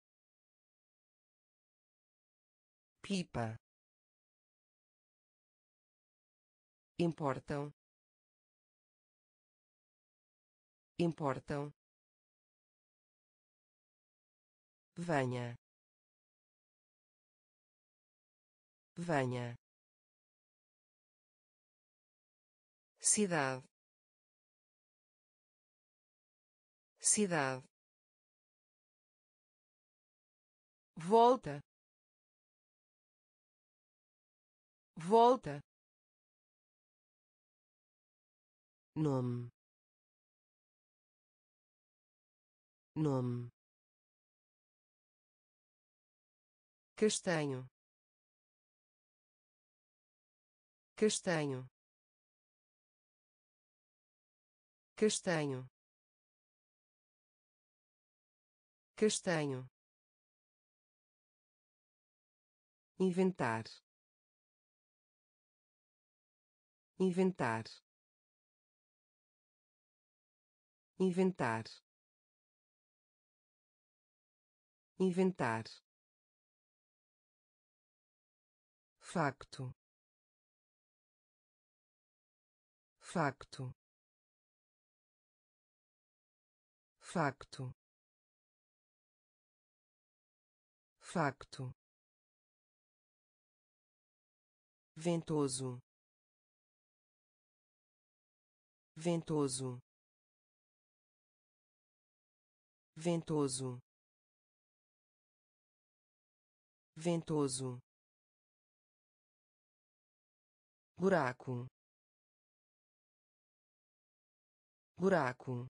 pipa, importam, importam, venha, venha, cidade, cidade, volta, volta, nome, nome, castanho, castanho, castanho, castanho, inventar, inventar, inventar, inventar, facto, facto, facto, facto, ventoso, ventoso, ventoso, ventoso, buraco, buraco,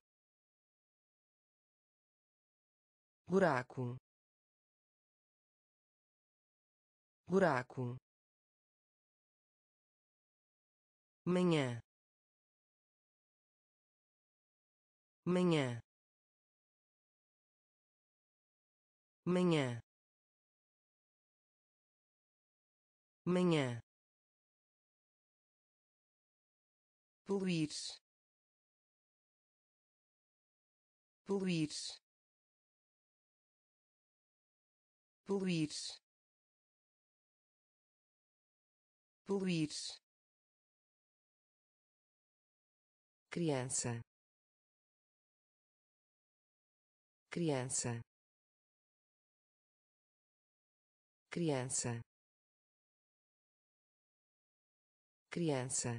buraco, buraco, manhã, manhã, manhã, manhã, poluir, poluir, poluir, poluir, criança, criança, criança, criança,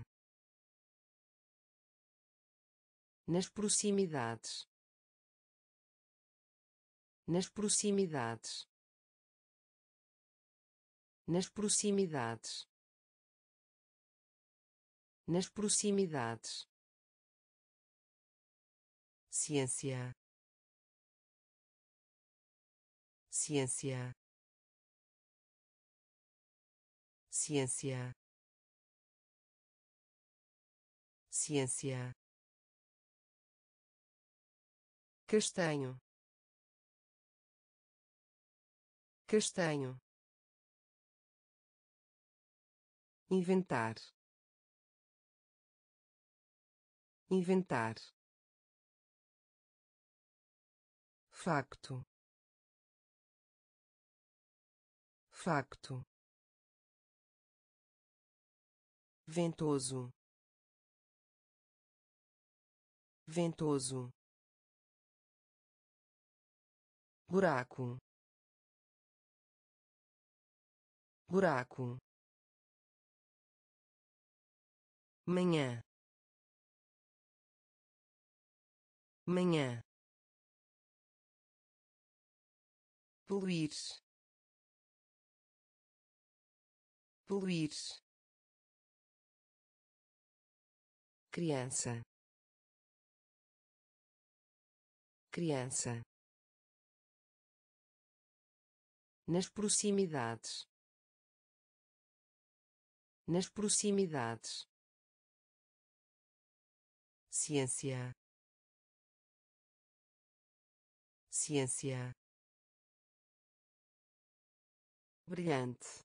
nas proximidades, nas proximidades, nas proximidades, nas proximidades, ciência, ciência, ciência, ciência, castanho, castanho, inventar, inventar, facto, facto, ventoso, ventoso, buraco, buraco, manhã, manhã, poluir, poluir, criança, criança, nas proximidades, nas proximidades, ciência, ciência, brilhante,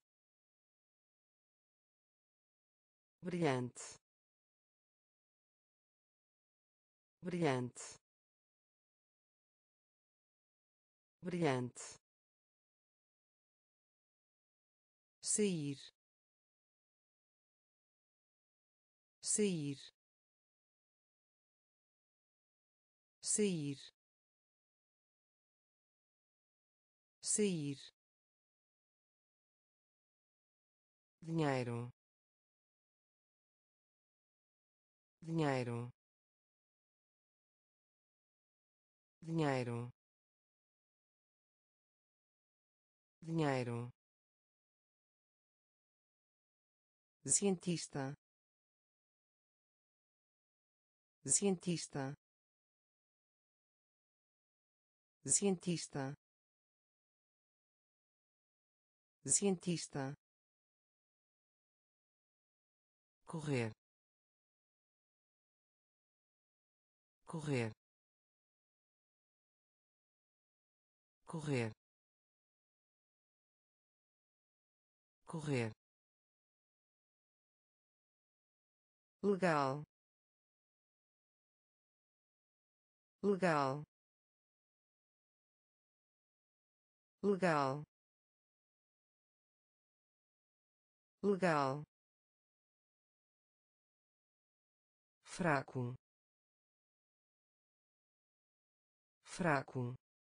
brilhante, brilhante, brilhante, sair, sair, sair, sair, dinheiro, dinheiro, dinheiro, dinheiro, cientista, cientista, cientista, cientista, correr, correr, correr, correr, legal, legal, legal, legal, fraco, fraco,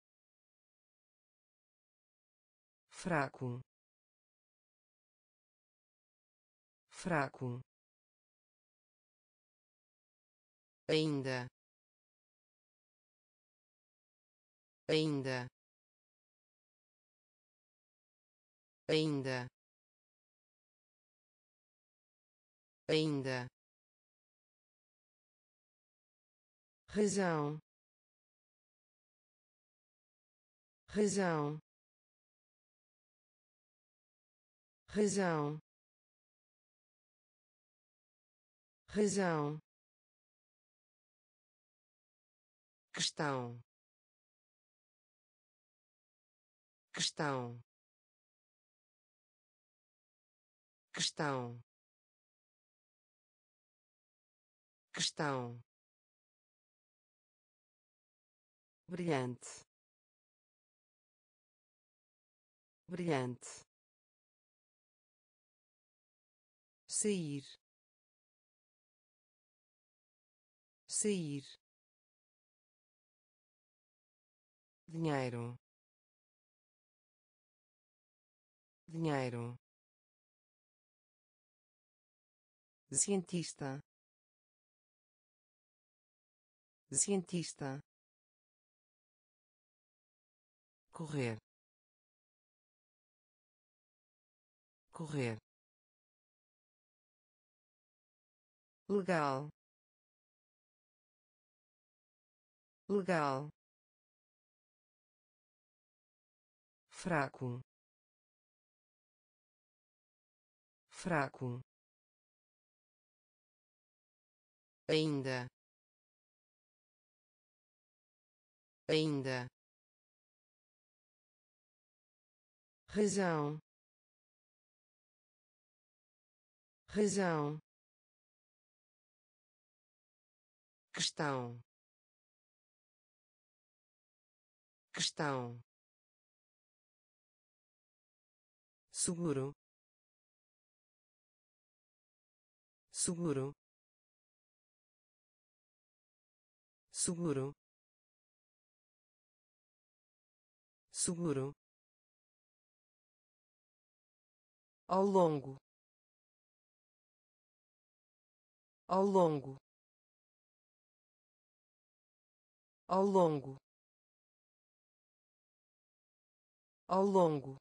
fraco, fraco, ainda, ainda, ainda, ainda, razão, razão, razão, razão, questão, questão, questão, questão, brilhante, brilhante, sair, sair, dinheiro, dinheiro, cientista, cientista, correr, correr, legal, legal, fraco, fraco, ainda, ainda, razão, razão, questão, questão, seguro, seguro, seguro, seguro, ao longo, ao longo, ao longo, ao longo,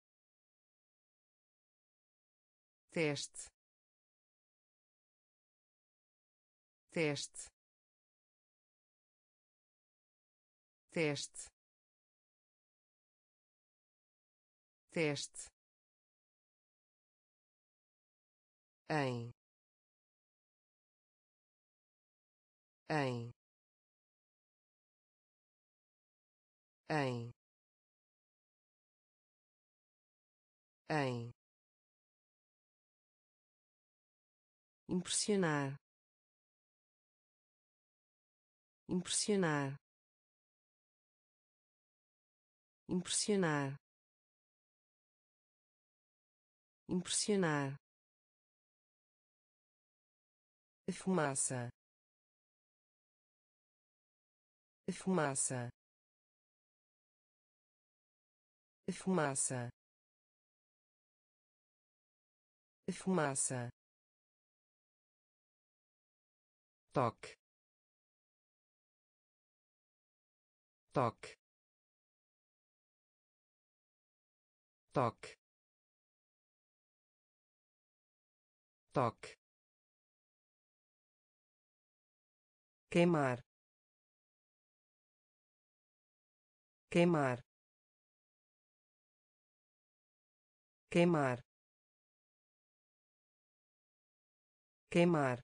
teste, teste, teste, teste, em, em, em, em, impressionar, impressionar, impressionar, impressionar, a fumaça, a fumaça, a fumaça, a fumaça, toque, toque, toque, toque, queimar, queimar, queimar, queimar,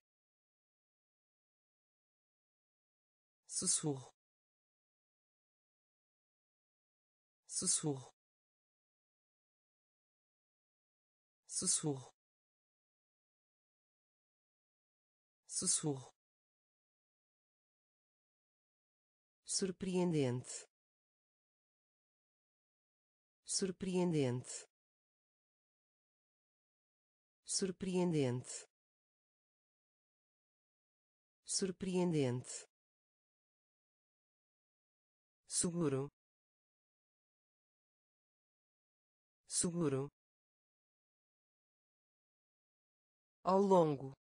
sussurro, sussurro, sussurro, sussurro, surpreendente, surpreendente, surpreendente, surpreendente, seguro, seguro, ao longo,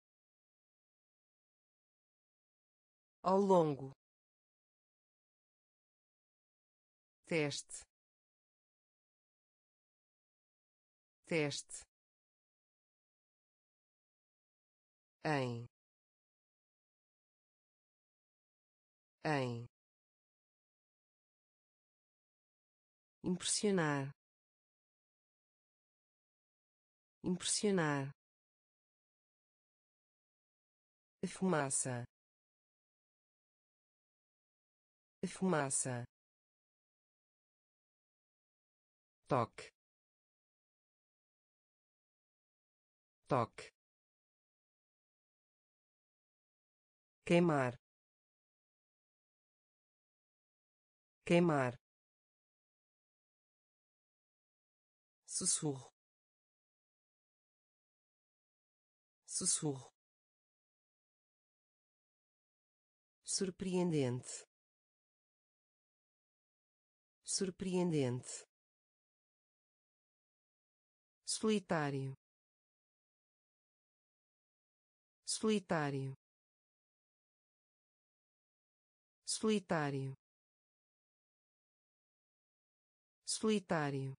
ao longo, teste, teste, em, em, impressionar, impressionar, fumaça, fumaça, toque, toque, queimar, queimar, sussurro, sussurro, surpreendente, surpreendente, solitário, solitário, solitário, solitário,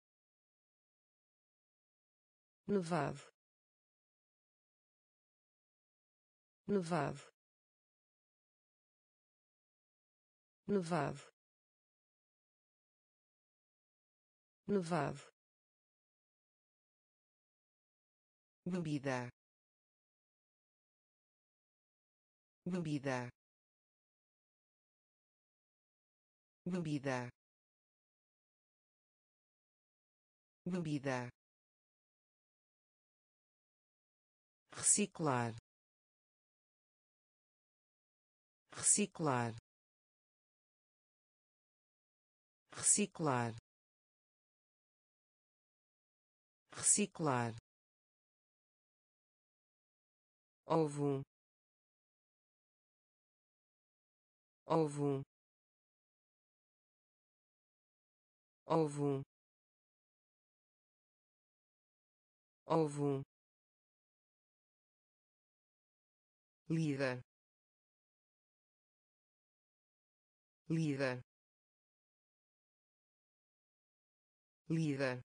nevado, nevado, nevado, nevado, bebida, bebida, bebida, bebida, reciclar, reciclar, reciclar, reciclar, ovo, ovo, ovo, ovo, líder, líder, líder,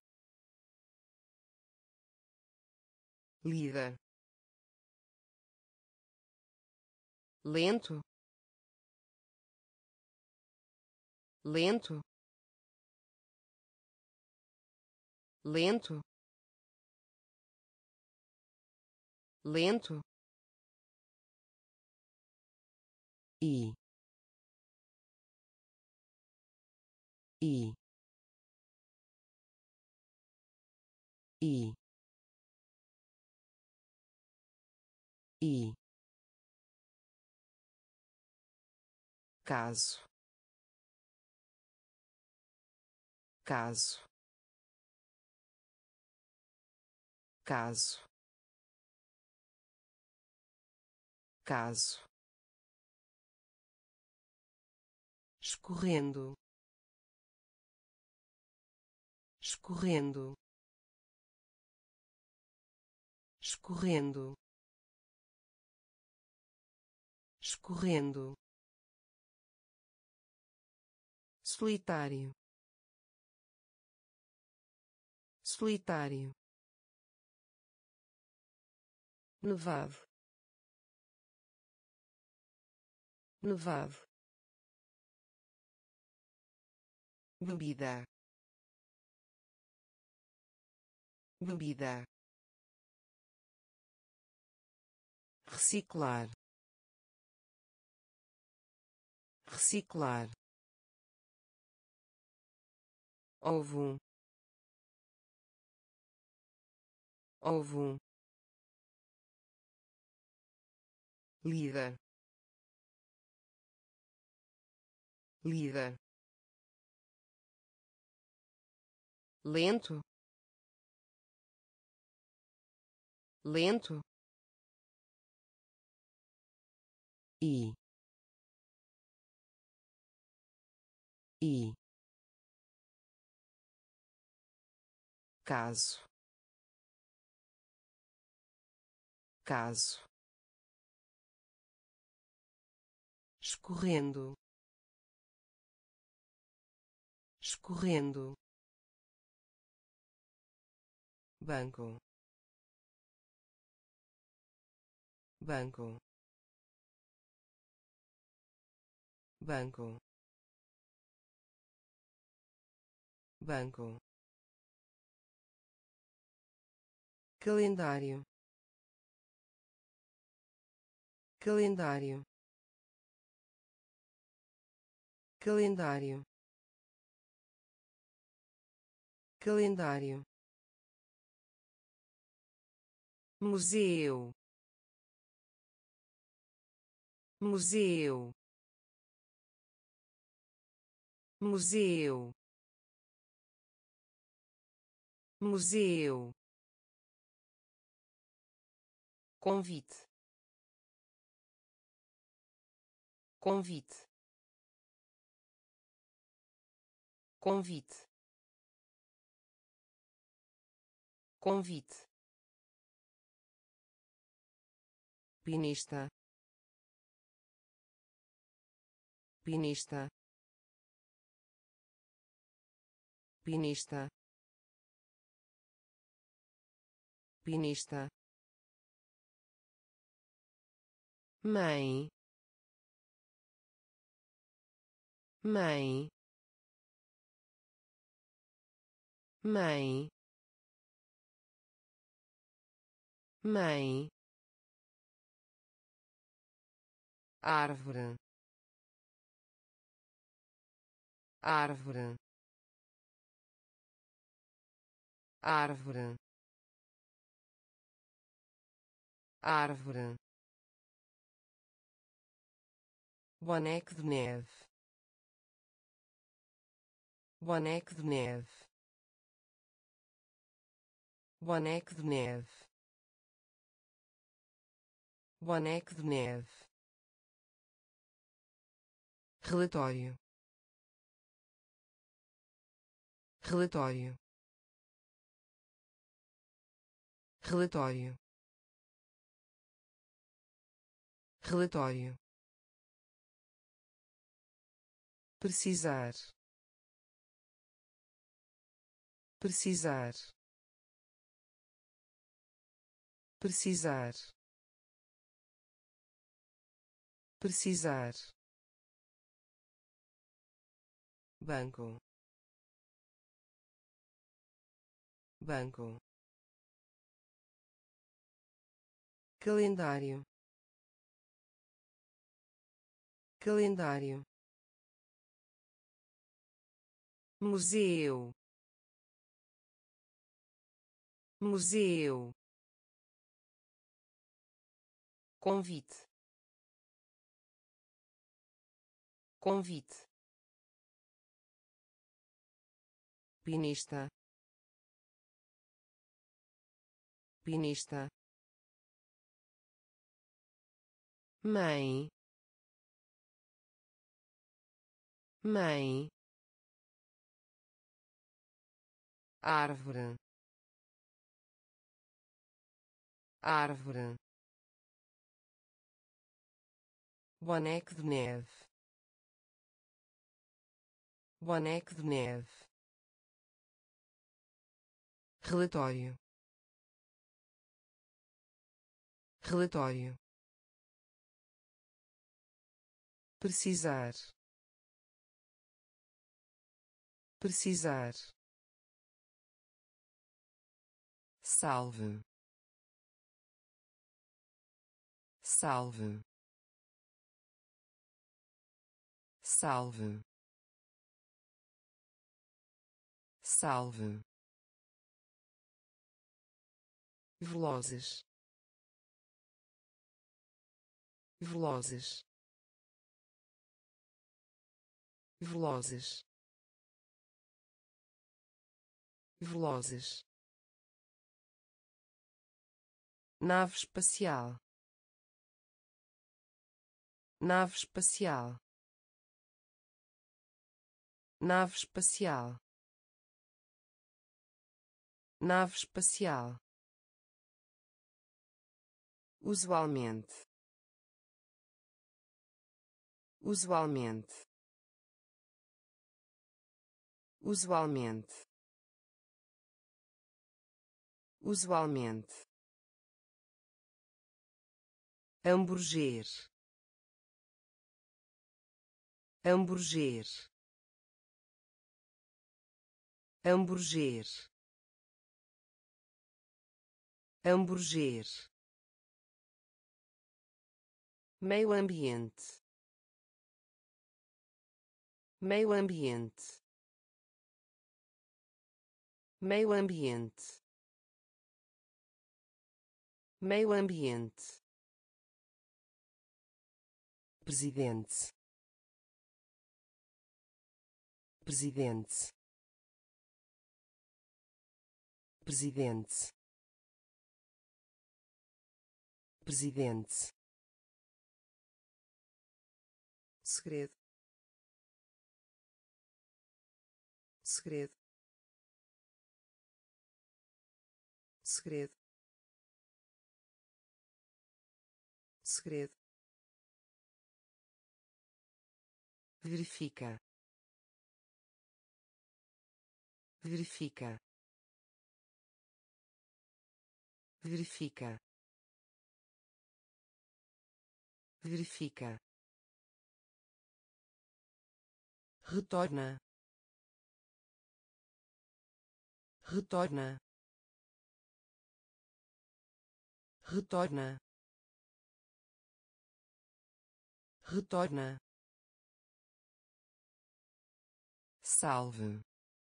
líder, lento, lento, lento, lento, e, e, e, e, caso, caso, caso, caso, escorrendo, escorrendo, escorrendo, escorrendo, solitário, solitário, nevado, nevado, bebida, bebida, reciclar, reciclar, ovo, ovo, líder, líder, lento, lento, e e caso, caso, escorrendo, escorrendo, banco, banco, banco, banco, calendário, calendário, calendário, calendário, museu, museu, museu, museu, convite, convite, convite, convite, pinista, pinista, pinista, pinista, mãe, mãe, mãe, mãe, árvore, árvore, árvore, árvore, boneco de neve, boneco de neve, boneco de neve, boneco de neve, relatório, relatório, relatório, relatório, precisar, precisar, precisar, precisar, banco, banco, calendário, calendário, museu, museu, convite, convite, pinista, pinista, mãe, mãe, árvore, árvore, boneco de neve, boneco de neve, relatório, relatório, precisar, precisar, salve, salve, salve, salve, velozes, velozes, velozes, velozes, nave espacial, nave espacial, nave espacial, nave espacial, usualmente, usualmente, usualmente, usualmente, hambúrguer, hambúrguer, hambúrguer, hambúrguer, meio ambiente, meio ambiente, meio ambiente, meio ambiente, presidente, presidente, presidente, presidente, segredo, segredo, segredo, segredo, verifica, verifica, verifica, verifica, retorna, retorna, retorna, retorna, salve,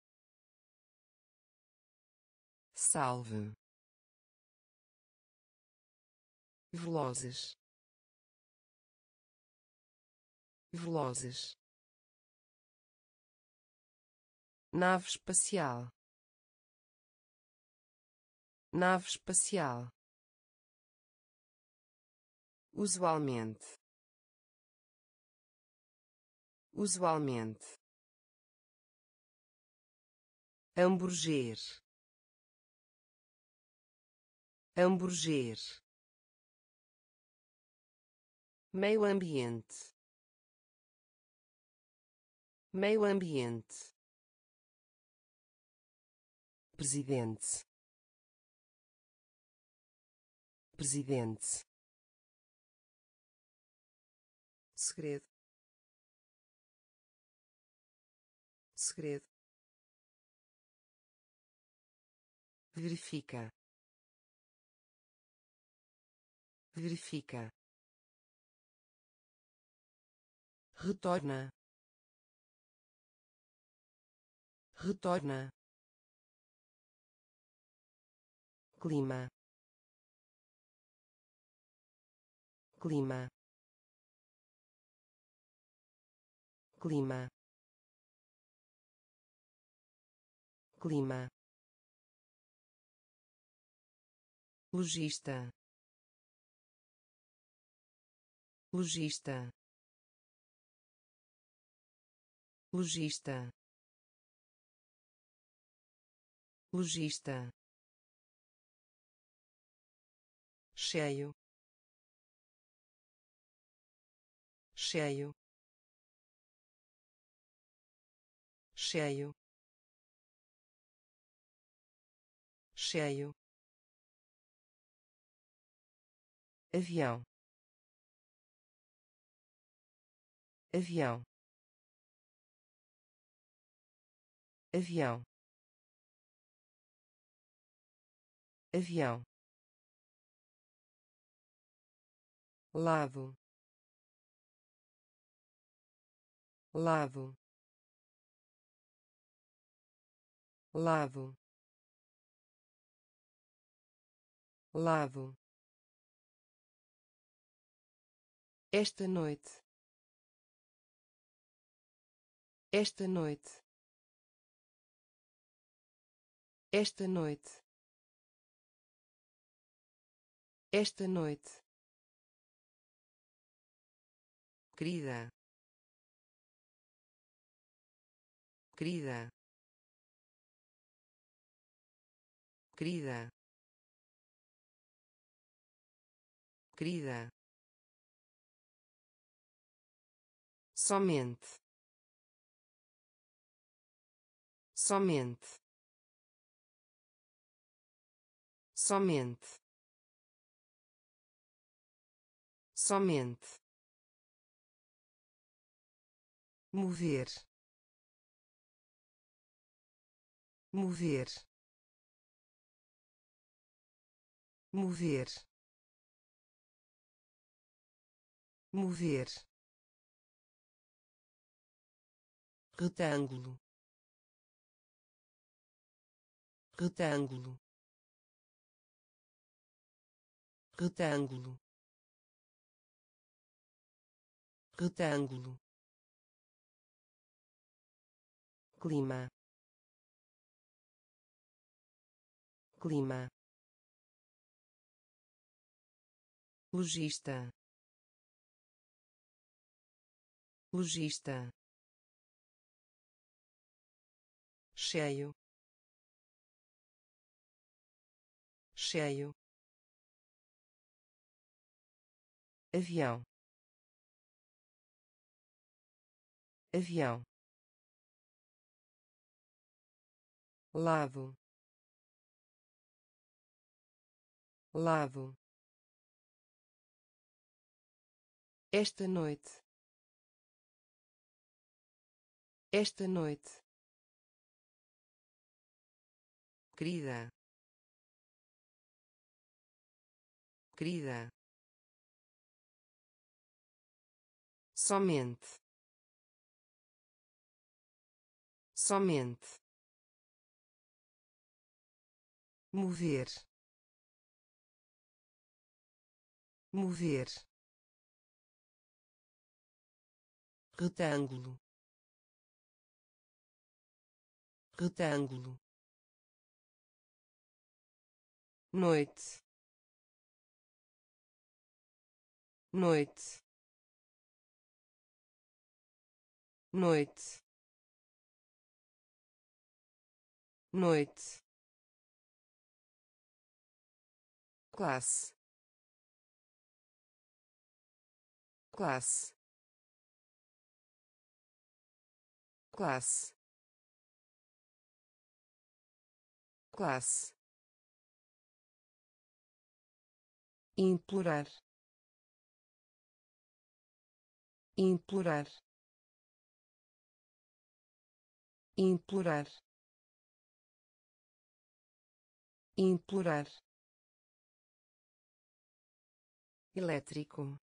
salve, velozes, velozes, nave espacial, nave espacial, usualmente, usualmente, hambúrguer, hambúrguer, meio ambiente, meio ambiente, presidente, presidente, segredo, segredo, verifica, verifica, retorna, retorna, clima, clima, clima, clima, lojista, lojista, lojista, lojista, cheio, cheio, cheio, cheio, avião, avião, avião, avião, lado, lado, lado, lado. Esta noite, esta noite, esta noite, esta noite, querida, querida, querida, querida, somente, somente, somente, somente, mover, mover, mover, mover, retângulo, retângulo, retângulo, retângulo, clima, clima, lojista, lojista, cheio, cheio, avião, avião, lado, lado. Esta noite, esta noite, querida, querida, somente, somente, mover, mover, retângulo, retângulo, noite, noite, noite, noite, classe, classe, classe, classe, implorar, implorar, implorar, implorar, elétrico,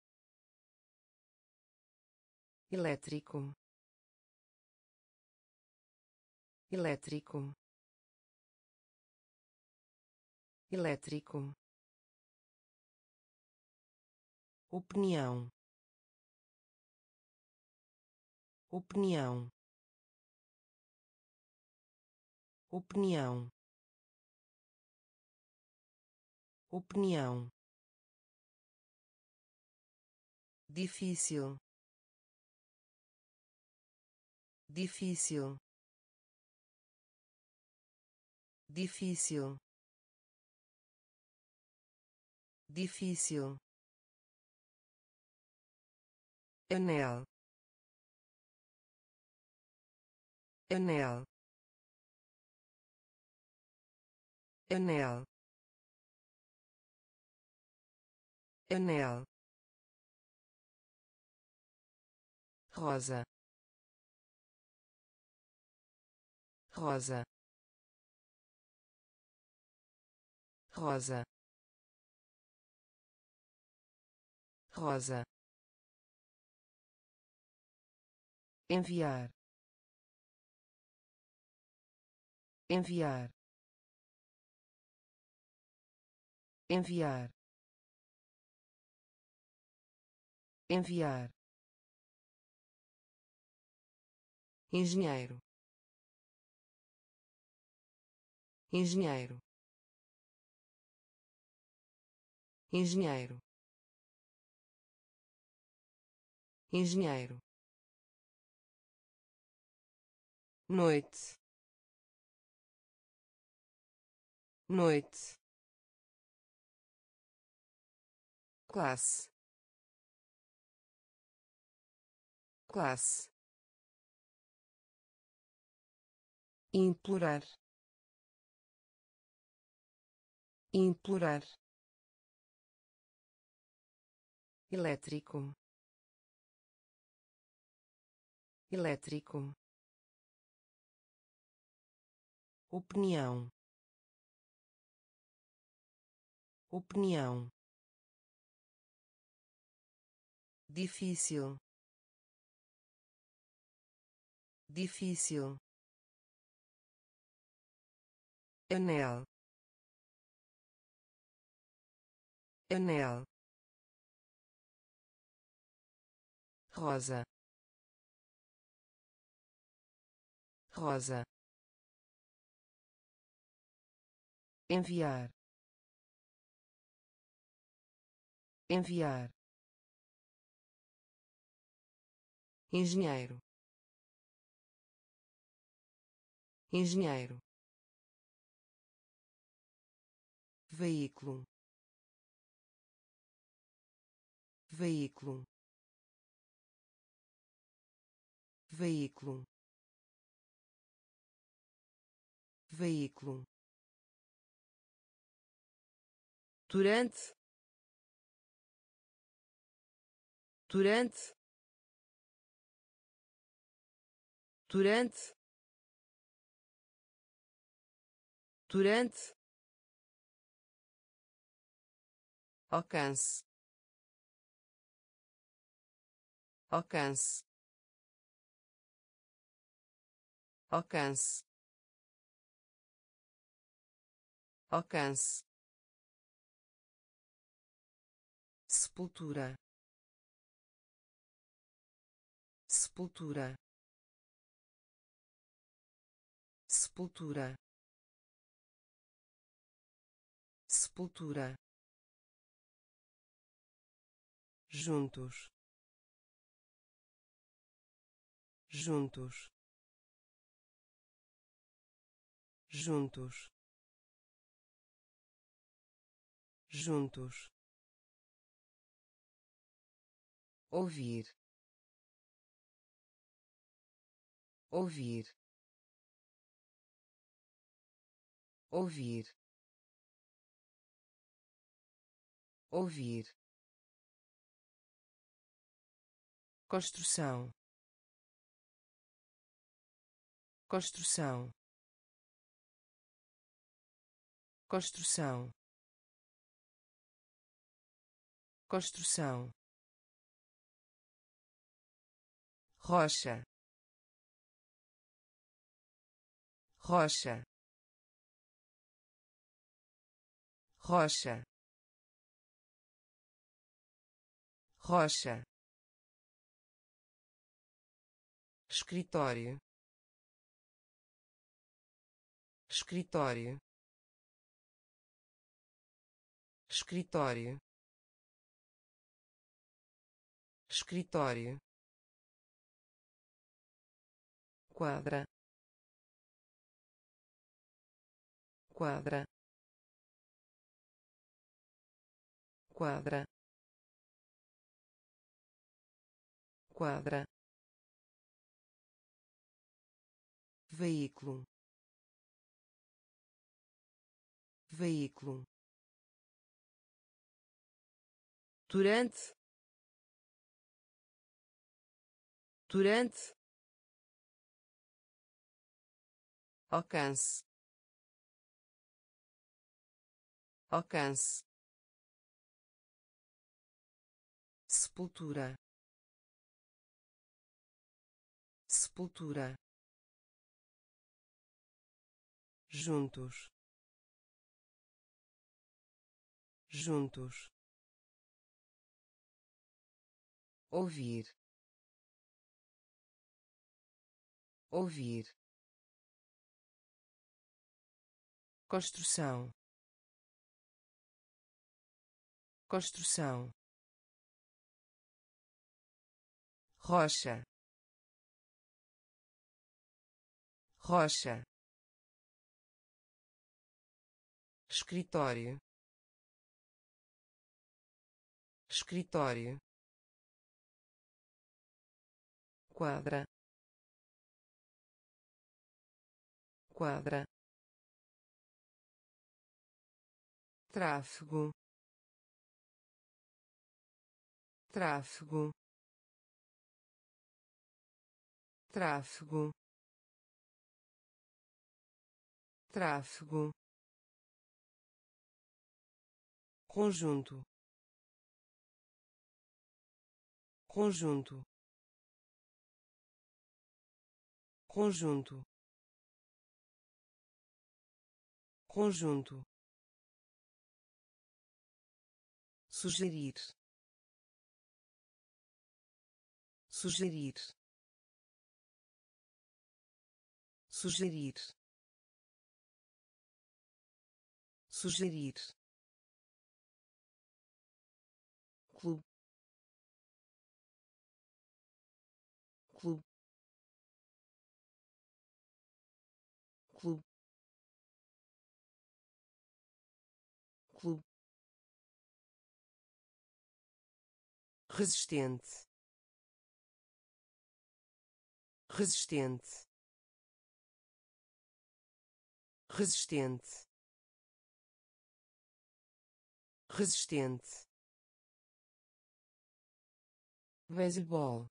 elétrico, elétrico, elétrico, opinião, opinião, opinião, opinião, difícil, difícil, difícil, difícil, anel, anel, anel, anel, rosa, rosa, rosa, rosa, enviar, enviar, enviar, enviar, engenheiro, engenheiro, engenheiro, engenheiro, noite, noite, classe, classe, implorar, implorar, elétrico, elétrico, opinião, opinião, difícil, difícil, anel, anel, rosa, rosa, enviar, enviar, engenheiro, engenheiro, veículo, veículo, veículo, veículo, durante, durante, durante, durante, alcance, alcance, alcance, alcance, sepultura, sepultura, sepultura, sepultura, juntos, juntos, juntos, juntos, ouvir, ouvir, ouvir, ouvir, construção, construção, construção, construção, rocha, rocha, rocha, rocha, escritório, escritório, escritório, escritório, quadra, quadra, quadra, quadra, veículo, veículo, durante, durante, alcance, alcance, sepultura, sepultura, juntos, juntos, ouvir, ouvir, construção, construção, rocha, rocha, escritório, escritório, quadra, quadra, tráfego, tráfego, tráfego, tráfego, conjunto, conjunto, conjunto, conjunto, sugerir, sugerir, sugerir, sugerir, clube, clube, clube, clube, resistente, resistente, resistente, resistente, beisebol,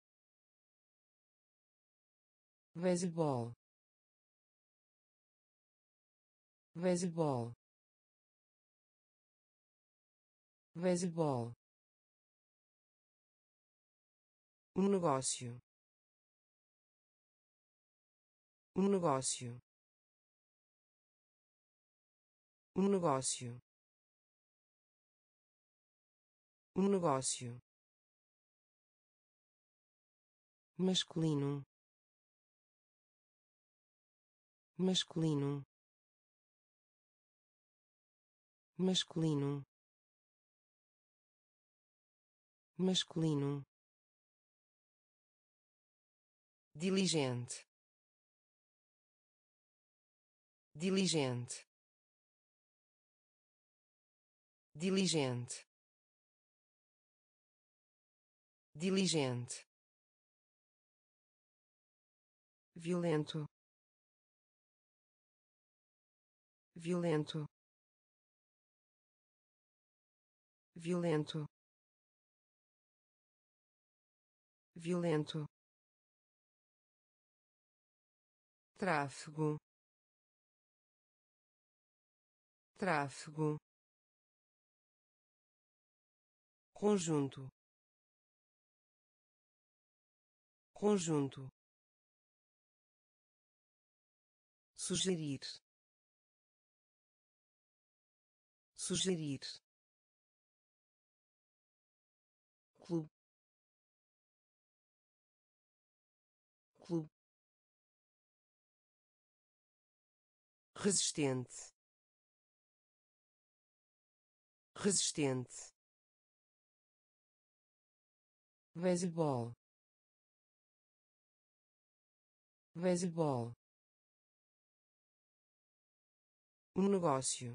beisebol, beisebol, beisebol, um negócio, um negócio, um negócio, um negócio, masculino, masculino, masculino, masculino, diligente, diligente, diligente, diligente, violento, violento, violento, violento, tráfego, tráfego, conjunto, conjunto, sugerir, sugerir, clube, clube, resistente, resistente, beisebol, beisebol, um negócio,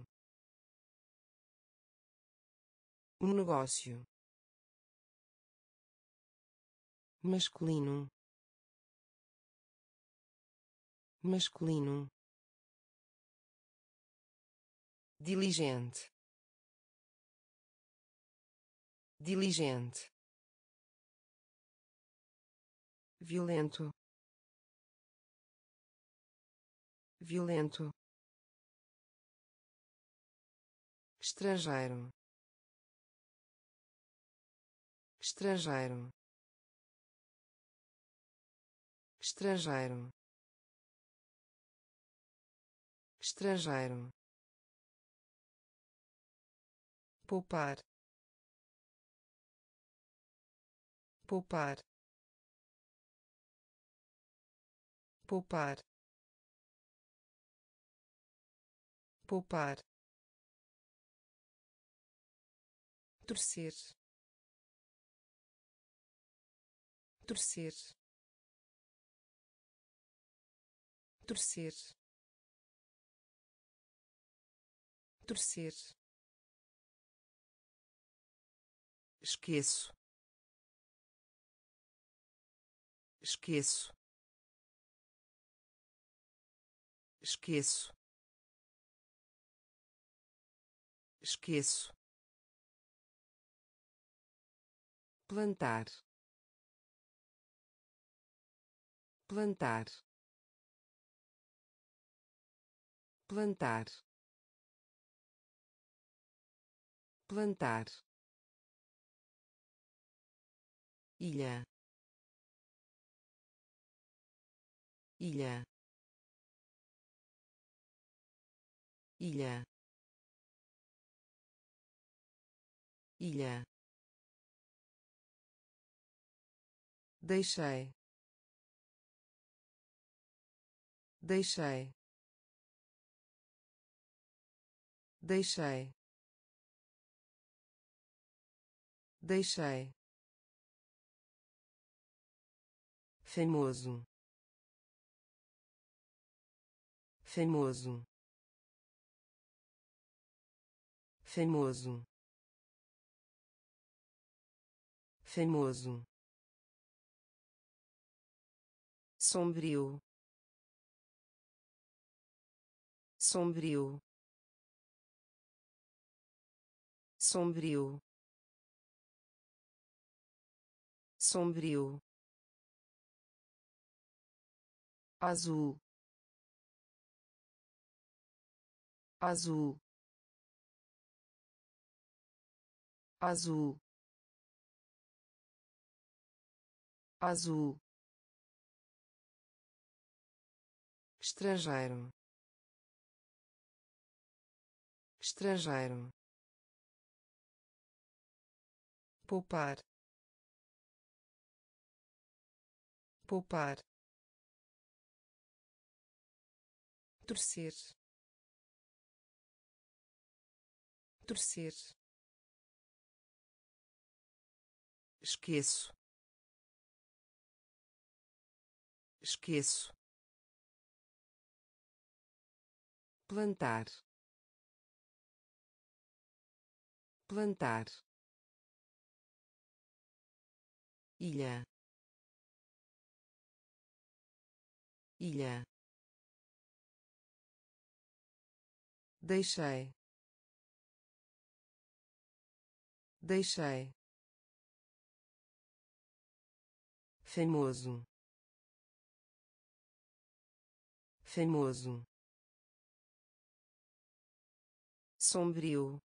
um negócio, masculino, masculino, diligente, diligente, violento, violento, estrangeiro, estrangeiro, estrangeiro, estrangeiro, poupar, poupar, poupar, poupar, torcer, torcer, torcer, torcer, esqueço, esqueço, esqueço, esqueço, plantar, plantar, plantar, plantar, ilha, ilha, ilha, ilha, deixei, deixei, deixei, deixei, famoso, famoso, famoso, famoso, sombrio, sombrio, sombrio, sombrio, azul, azul, azul, azul, estrangeiro, estrangeiro, poupar, poupar, torcer, torcer, esqueço, esqueço, plantar, plantar, ilha, ilha, deixei, deixei, famoso, famoso, sombrio,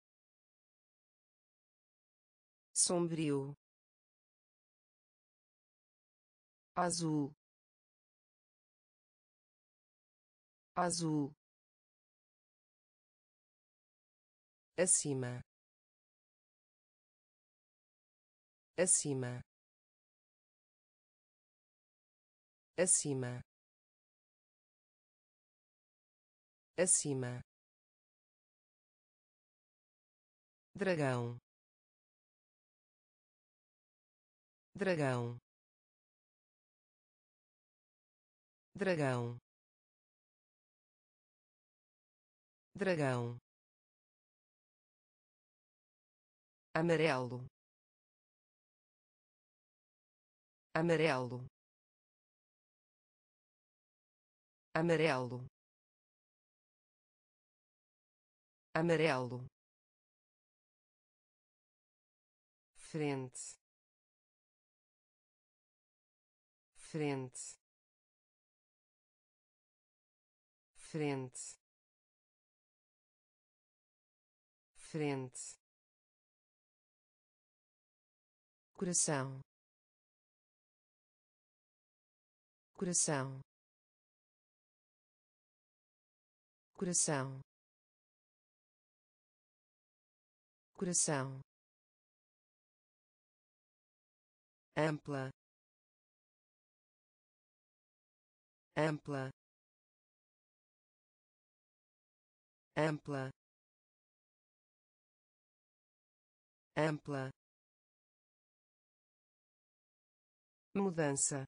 sombrio, azul, azul, acima, acima, acima, acima, dragão, dragão, dragão, dragão, amarelo, amarelo, amarelo, amarelo, frente, frente, frente, frente, coração, coração, coração, coração, ampla, ampla, ampla, ampla, mudança,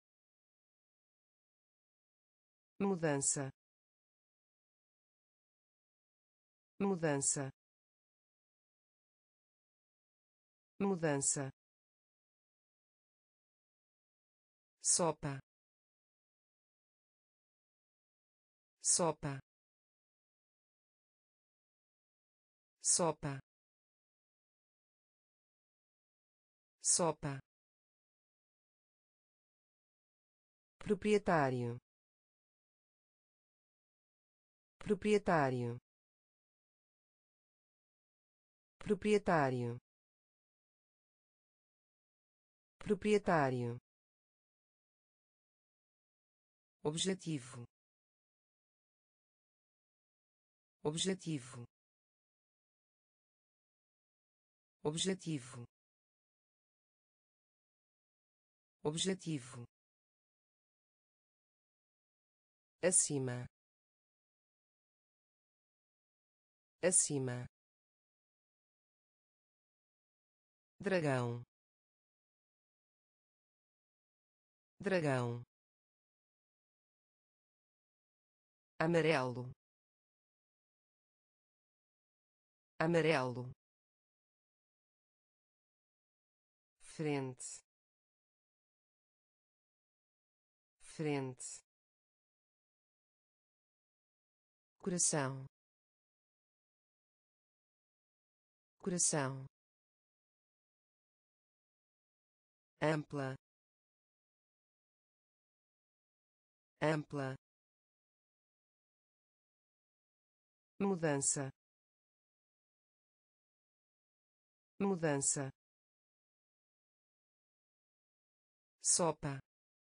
mudança, mudança, mudança, sopa, sopa, sopa, sopa, proprietário, proprietário, proprietário, proprietário, objetivo, objetivo, objetivo, objetivo, acima, acima, dragão, dragão, amarelo, amarelo, frente, frente, coração, coração, ampla, ampla, mudança, mudança, sopa,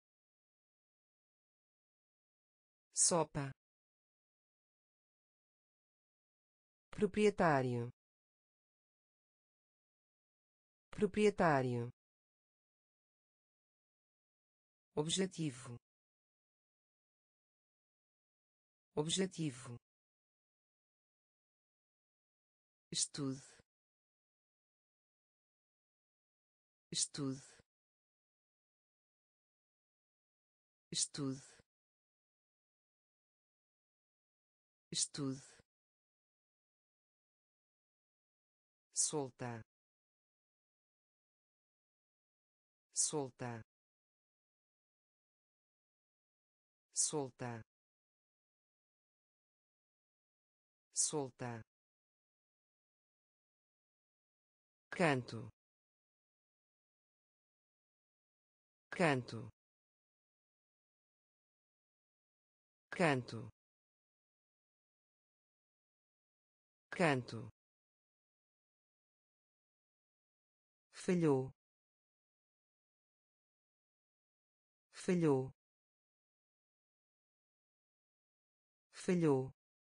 sopa, proprietário, proprietário, objetivo, objetivo, estude, estude, estude, estude, soltar, soltar, soltar, soltar, canto, canto, canto, canto, falhou, falhou, falhou,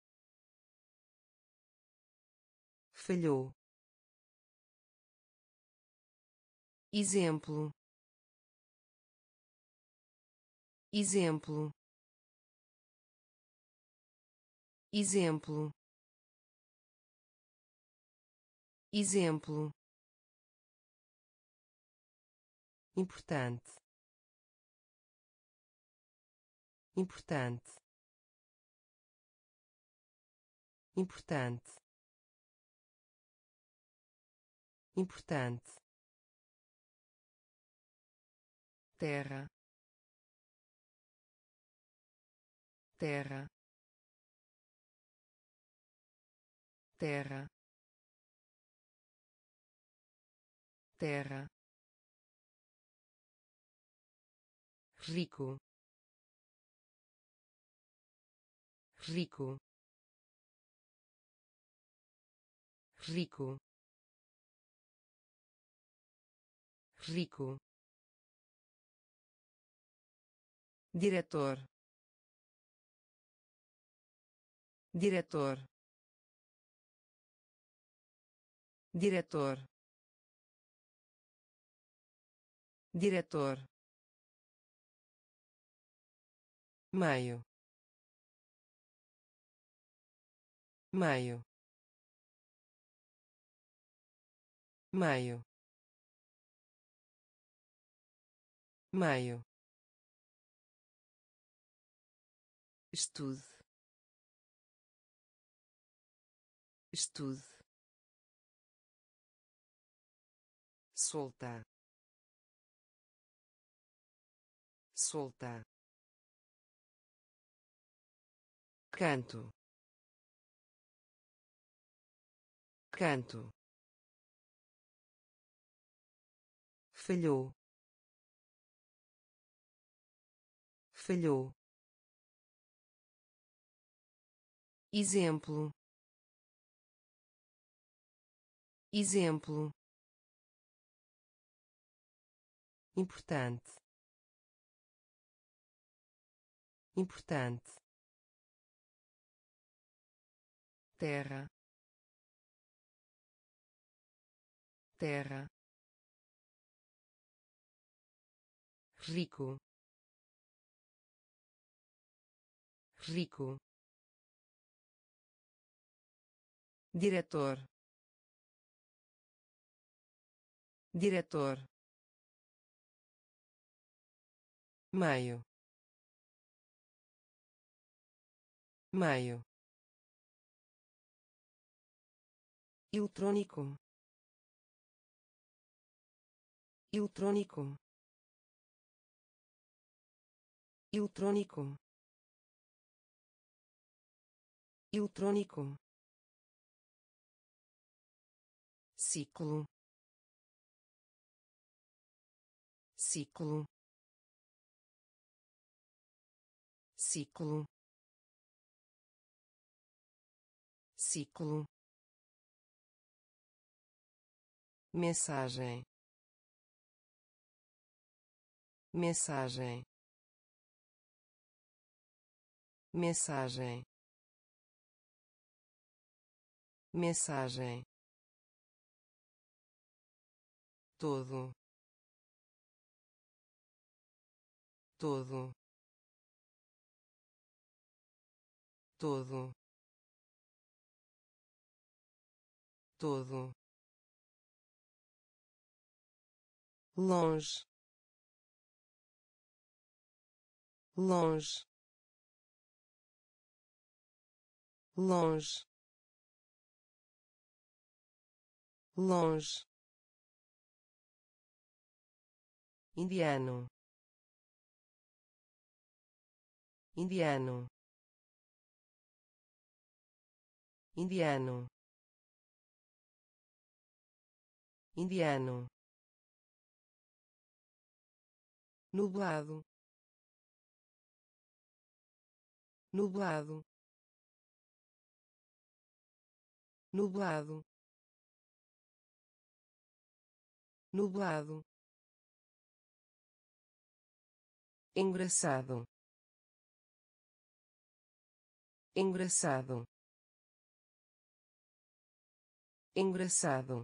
falhou, exemplo, exemplo, exemplo, exemplo, importante, importante, importante, importante, terra, terra, terra, terra, rico, rico, rico, rico, diretor, diretor, diretor, diretor, maio, maio, maio, maio, estude, estude, soltar, soltar, canto, canto, falhou, falhou, exemplo, exemplo, importante, importante, terra, terra, rico, rico, diretor, diretor, maio, maio, eletrônico, eletrônico, eletrônico, eletrônico, ciclo, ciclo, ciclo, ciclo, mensagem, mensagem, mensagem, mensagem, todo, todo, todo, todo, longe, longe, longe, longe, indiano, indiano, indiano, indiano, nublado, nublado, nublado, nublado, engraçado, engraçado, engraçado,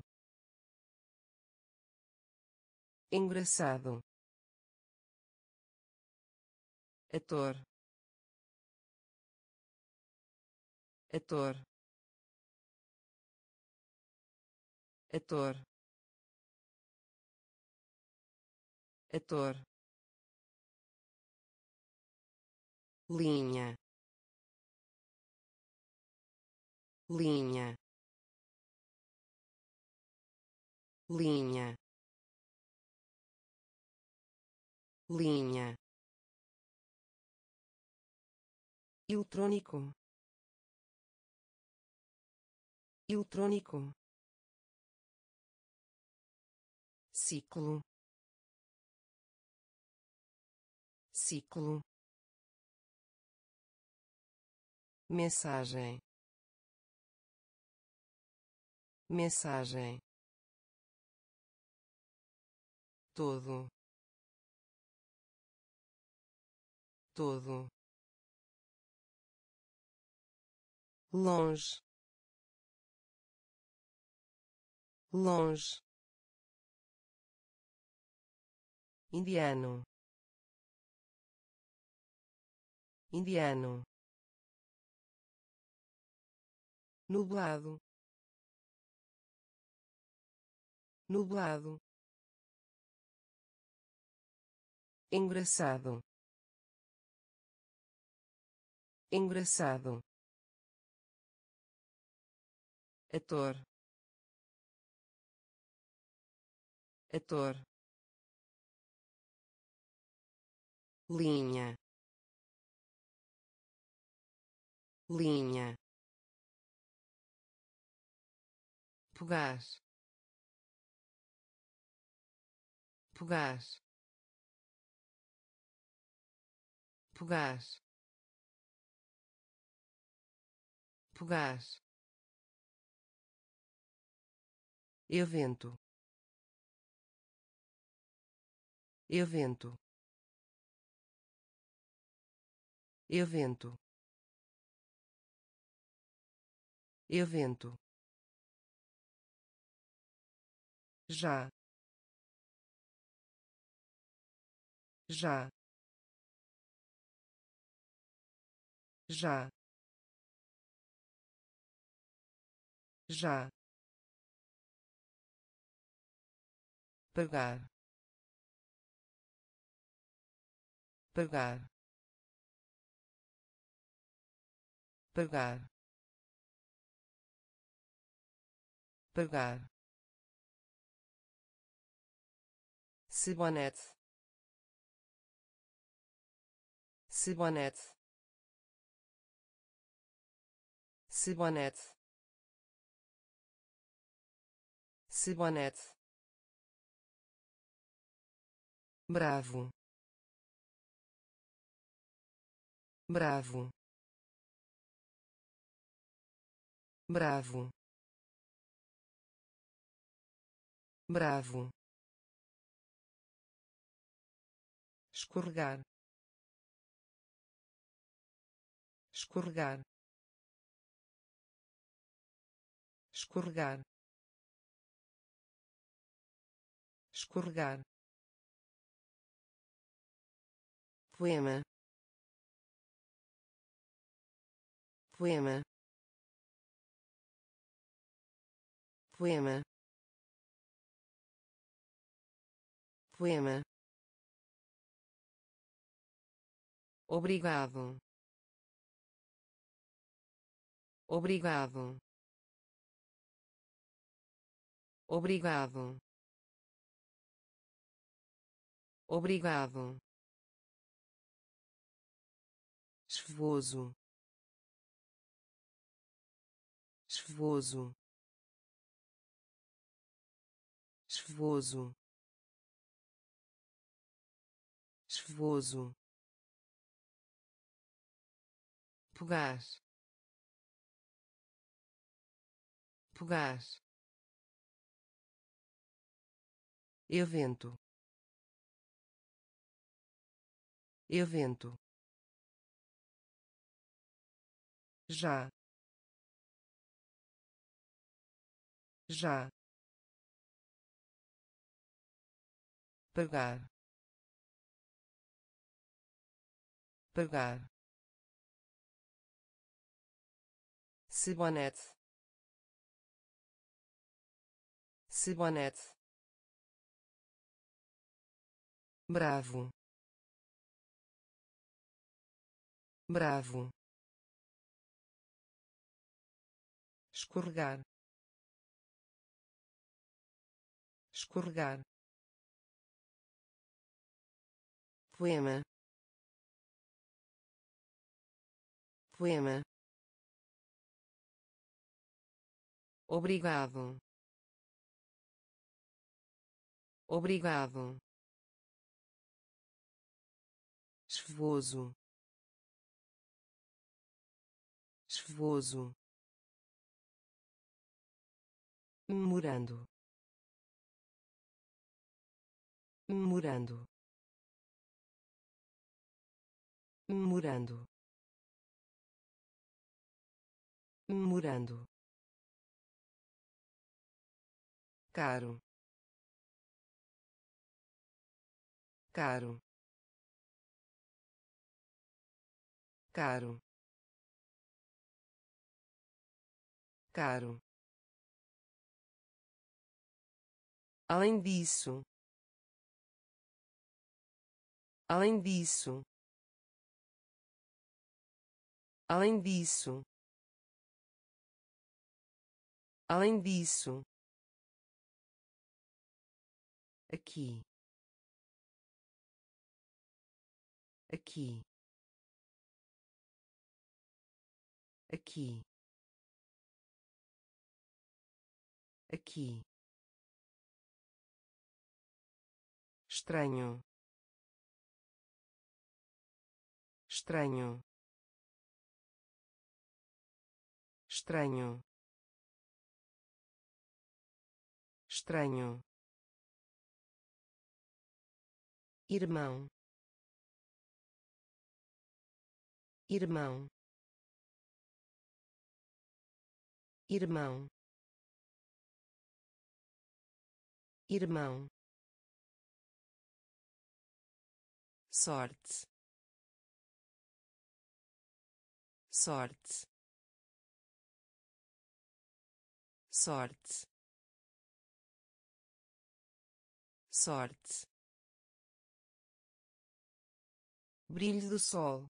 engraçado, ator, ator, ator, ator, linha, linha, linha, linha, eletrônico, eletrônico, ciclo, ciclo, mensagem, mensagem, todo, todo, longe, longe, indiano, indiano, nublado, nublado, engraçado, engraçado, ator, ator, linha, linha, pegar, pegar, pegar, pegar, evento, evento, evento, evento, já, já, já, já, pagar, pagar, pagar, pagar, cibonete, cibonete, cibonete, cibonete, bravo, bravo, bravo, bravo, escorregar, escorregar, escorregar, escorregar, poema, poema, poema, poema, obrigado, obrigado, obrigado, obrigado, chuvoso, chuvoso, chuvoso, chuvoso, pegar, pegar, evento, evento, já, já, pagar, pagar, cibonete, cibonete, bravo, bravo, escorregar, escorregar, poema, poema, obrigado, obrigado, chuvoso, chuvoso, memorando, memorando, memorando, memorando, caro, caro, caro, caro. Além disso, além disso, além disso, além disso, aqui, aqui, aqui, aqui, estranho, estranho, estranho, estranho, irmão, irmão, irmão, irmão, sorte, sorte, sorte, sorte, brilho do sol,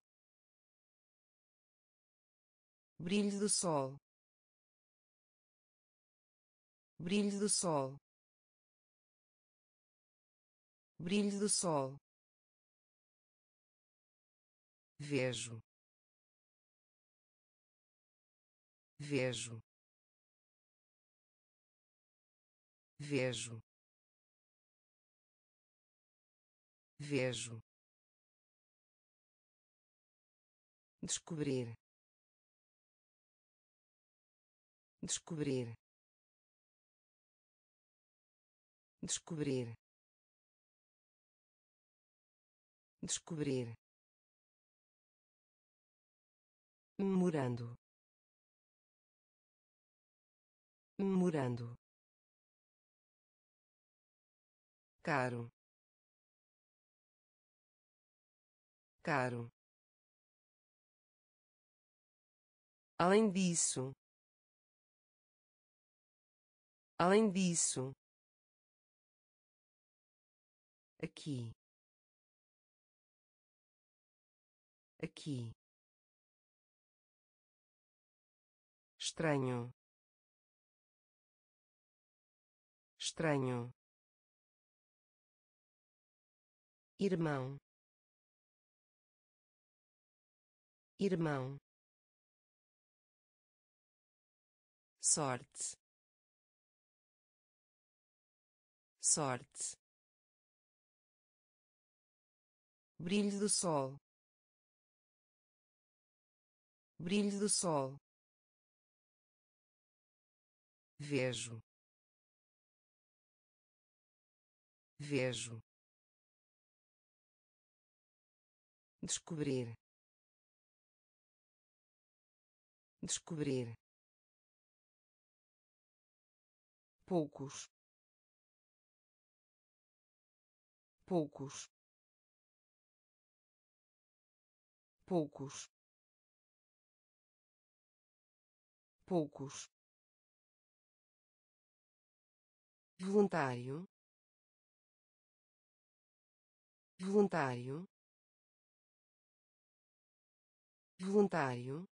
brilho do sol, brilho do sol, brilho do sol, vejo, vejo, vejo, vejo, descobrir, descobrir, descobrir, descobrir, memorando, memorando, caro, caro. Além disso, além disso, aqui, aqui, estranho, estranho, irmão, irmão, sorte, sorte, brilho do sol, brilho do sol, vejo, vejo, descobrir, descobrir, poucos, poucos, poucos, poucos, voluntário, voluntário, voluntário,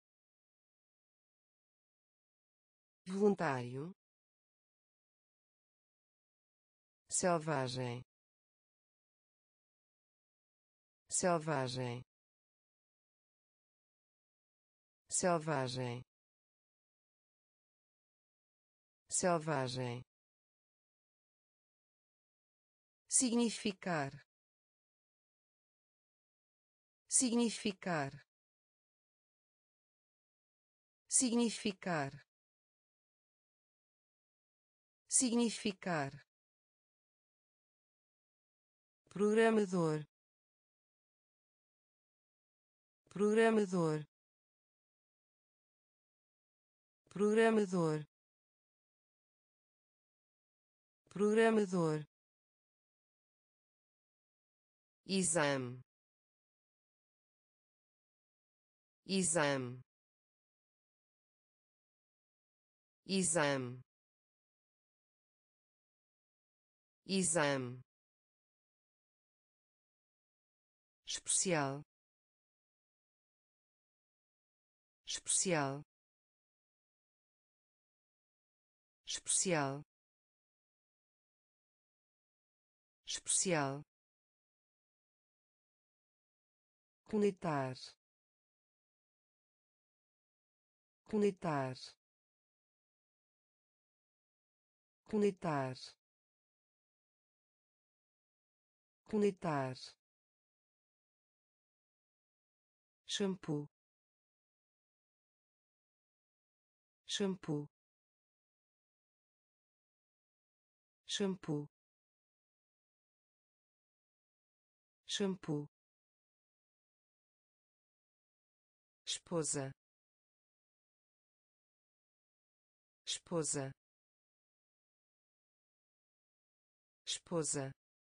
voluntário, selvagem, selvagem, selvagem, selvagem, significar, significar, significar, significar, programador, programador, programador, programador, exame, exame, exame, exame, especial, especial, especial, especial, conectar, conectar, conectar, conectar, shampoo, shampoo, shampoo, shampoo, esposa, esposa, esposa,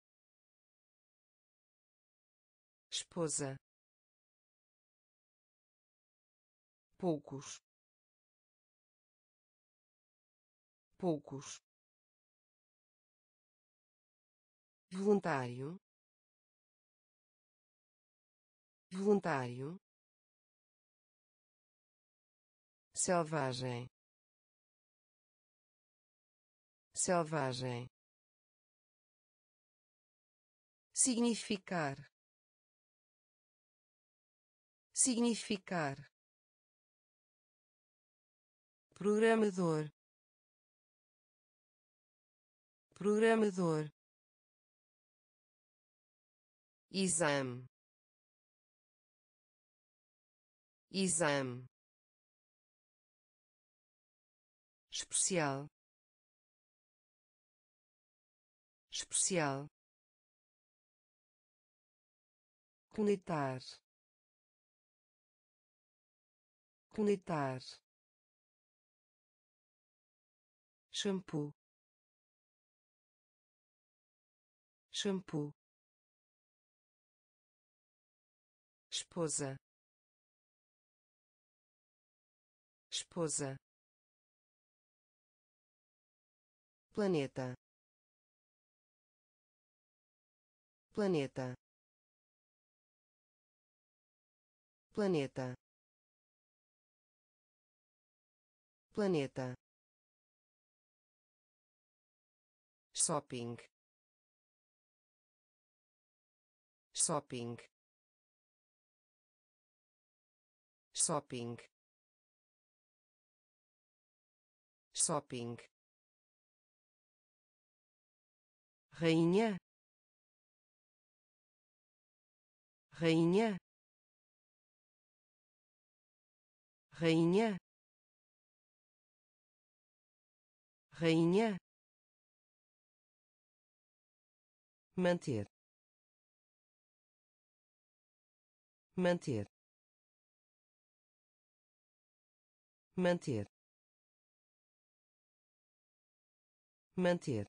esposa, poucos, poucos, voluntário, voluntário, selvagem, selvagem, significar, significar, programador, programador, exame, exame, especial, especial, conectar, conectar, shampoo, shampoo, esposa, esposa, planeta, planeta, planeta, planeta, shopping, shopping, shopping, shopping, rainha, rainha, rainha, rainha, manter, manter, manter, manter,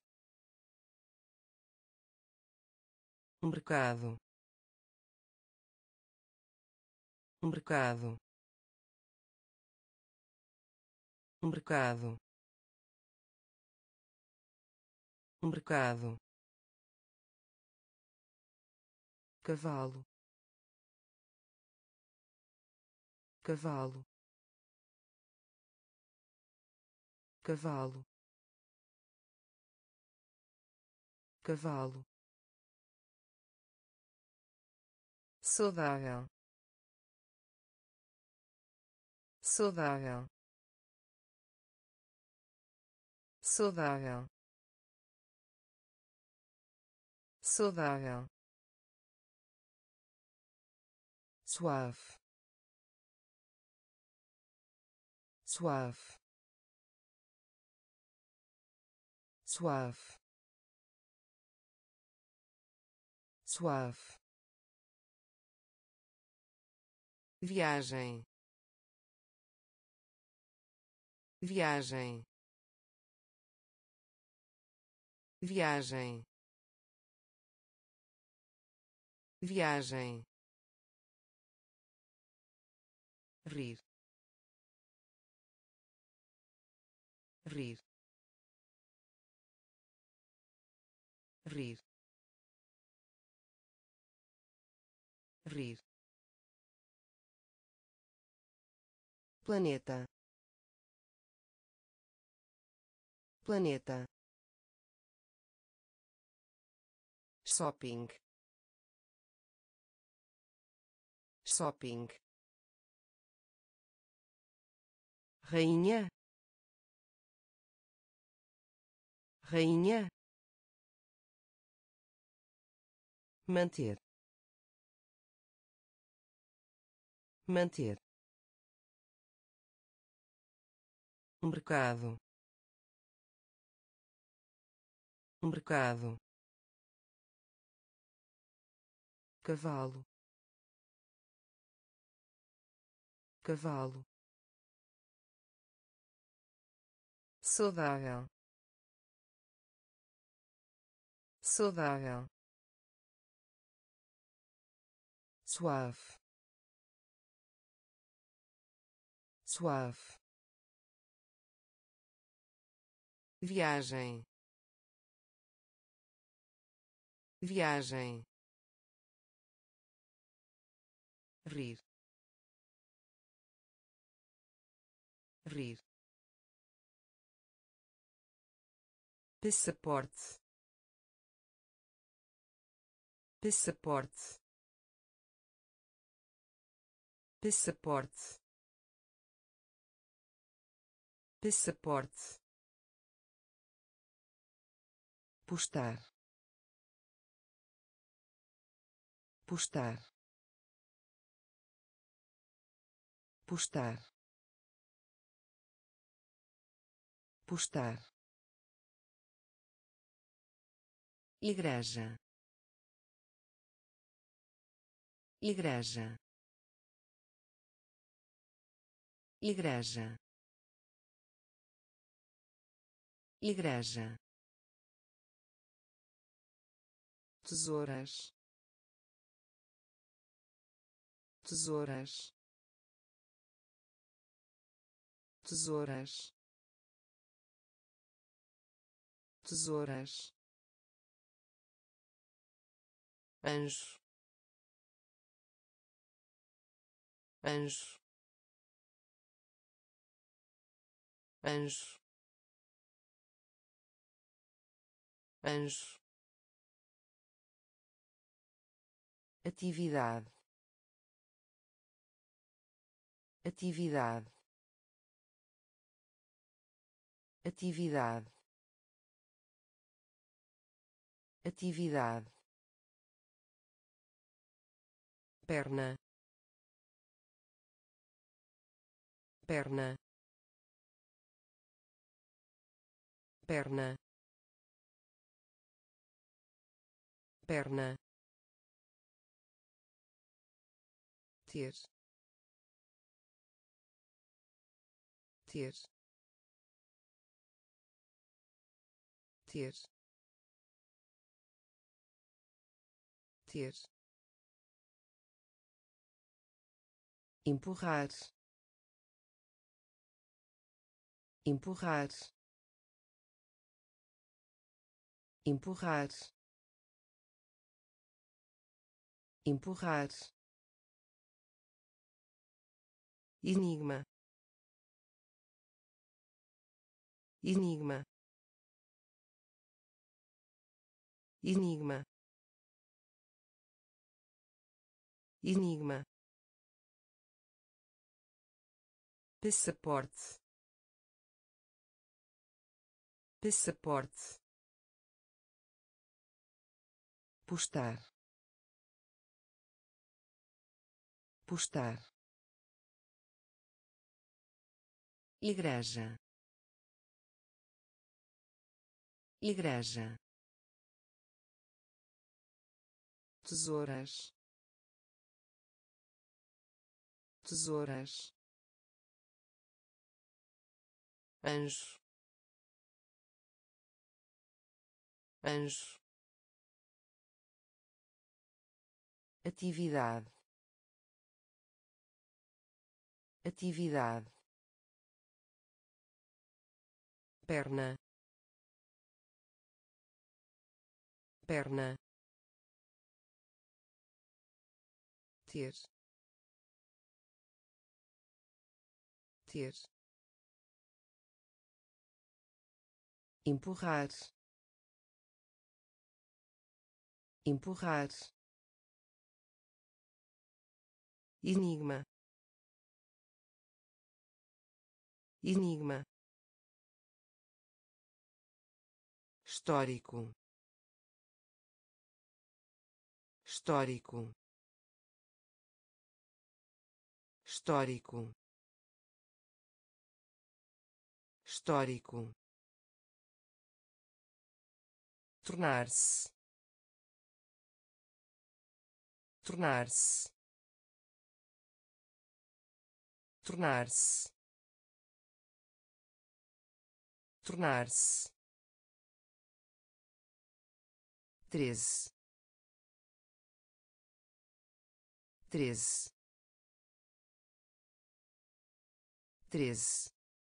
mercado, mercado, mercado, mercado, cavalo, cavalo, cavalo, cavalo, saudável, saudável, saudável, saudável, suave, suave, suave, suave, viagem, viagem, viagem, viagem, rir, rir, rir, rir, planeta, planeta, shopping, shopping, rainha, rainha, manter, manter, mercado, mercado, cavalo, cavalo, saudável, saudável, suave, suave, viagem, viagem, rir, rir, passaporte, passaporte, passaporte, passaporte, postar, postar, postar, postar, igreja, igreja, igreja, igreja, tesouras, tesouras, tesouras, tesouras, anjo, anjo, anjo, anjo, atividade, atividade, atividade, atividade, perna, perna, perna, perna, ter, ter, ter, ter, empurrar, empurrar, empurrar, empurrar, enigma, enigma, enigma, enigma, passaporte, passaporte, postar, postar, igreja, igreja, tesouras, tesouras, anjo, anjo, atividade, atividade, perna, perna, ter, ter, empurrar, empurrar, enigma, enigma, histórico, histórico, histórico, histórico, tornar-se, tornar-se, tornar-se, tornar-se, treze, treze, treze,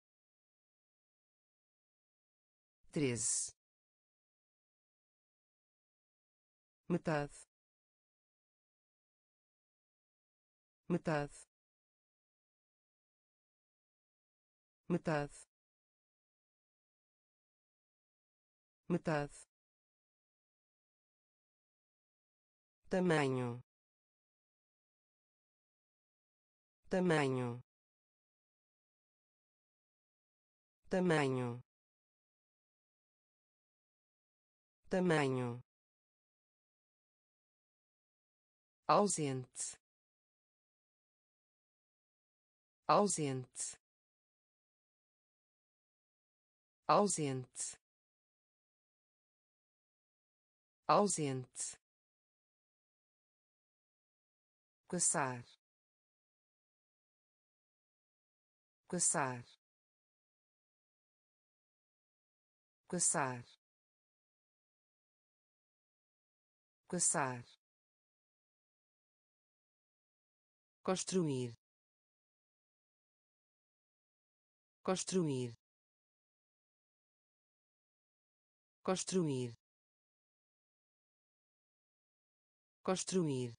treze, metade, metade, metade, metade, tamanho, tamanho, tamanho, tamanho, ausente, ausente, ausente, ausente, caçar, caçar, caçar, caçar, construir, construir, construir, construir,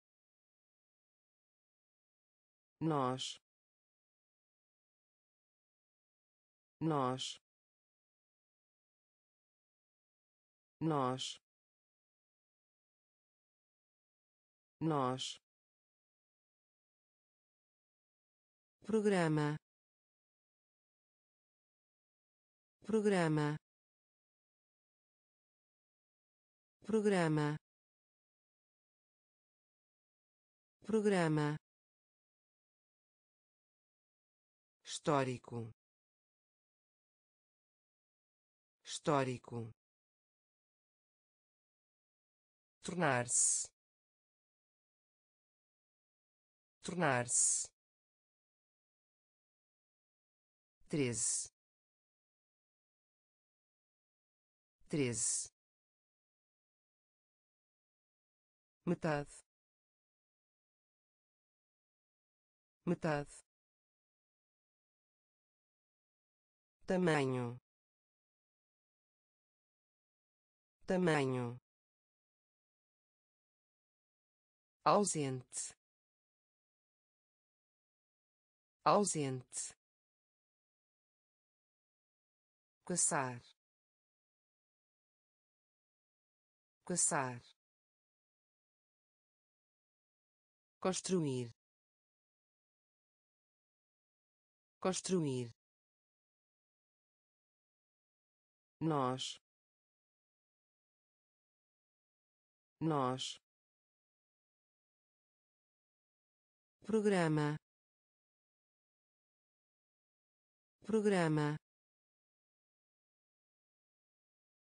nós, nós, nós, nós, programa, programa, programa, programa, histórico, histórico, tornar-se, tornar-se, treze, treze, metade, metade, tamanho, tamanho, ausente, ausente, caçar, caçar, construir, construir, nós, nós, programa, programa,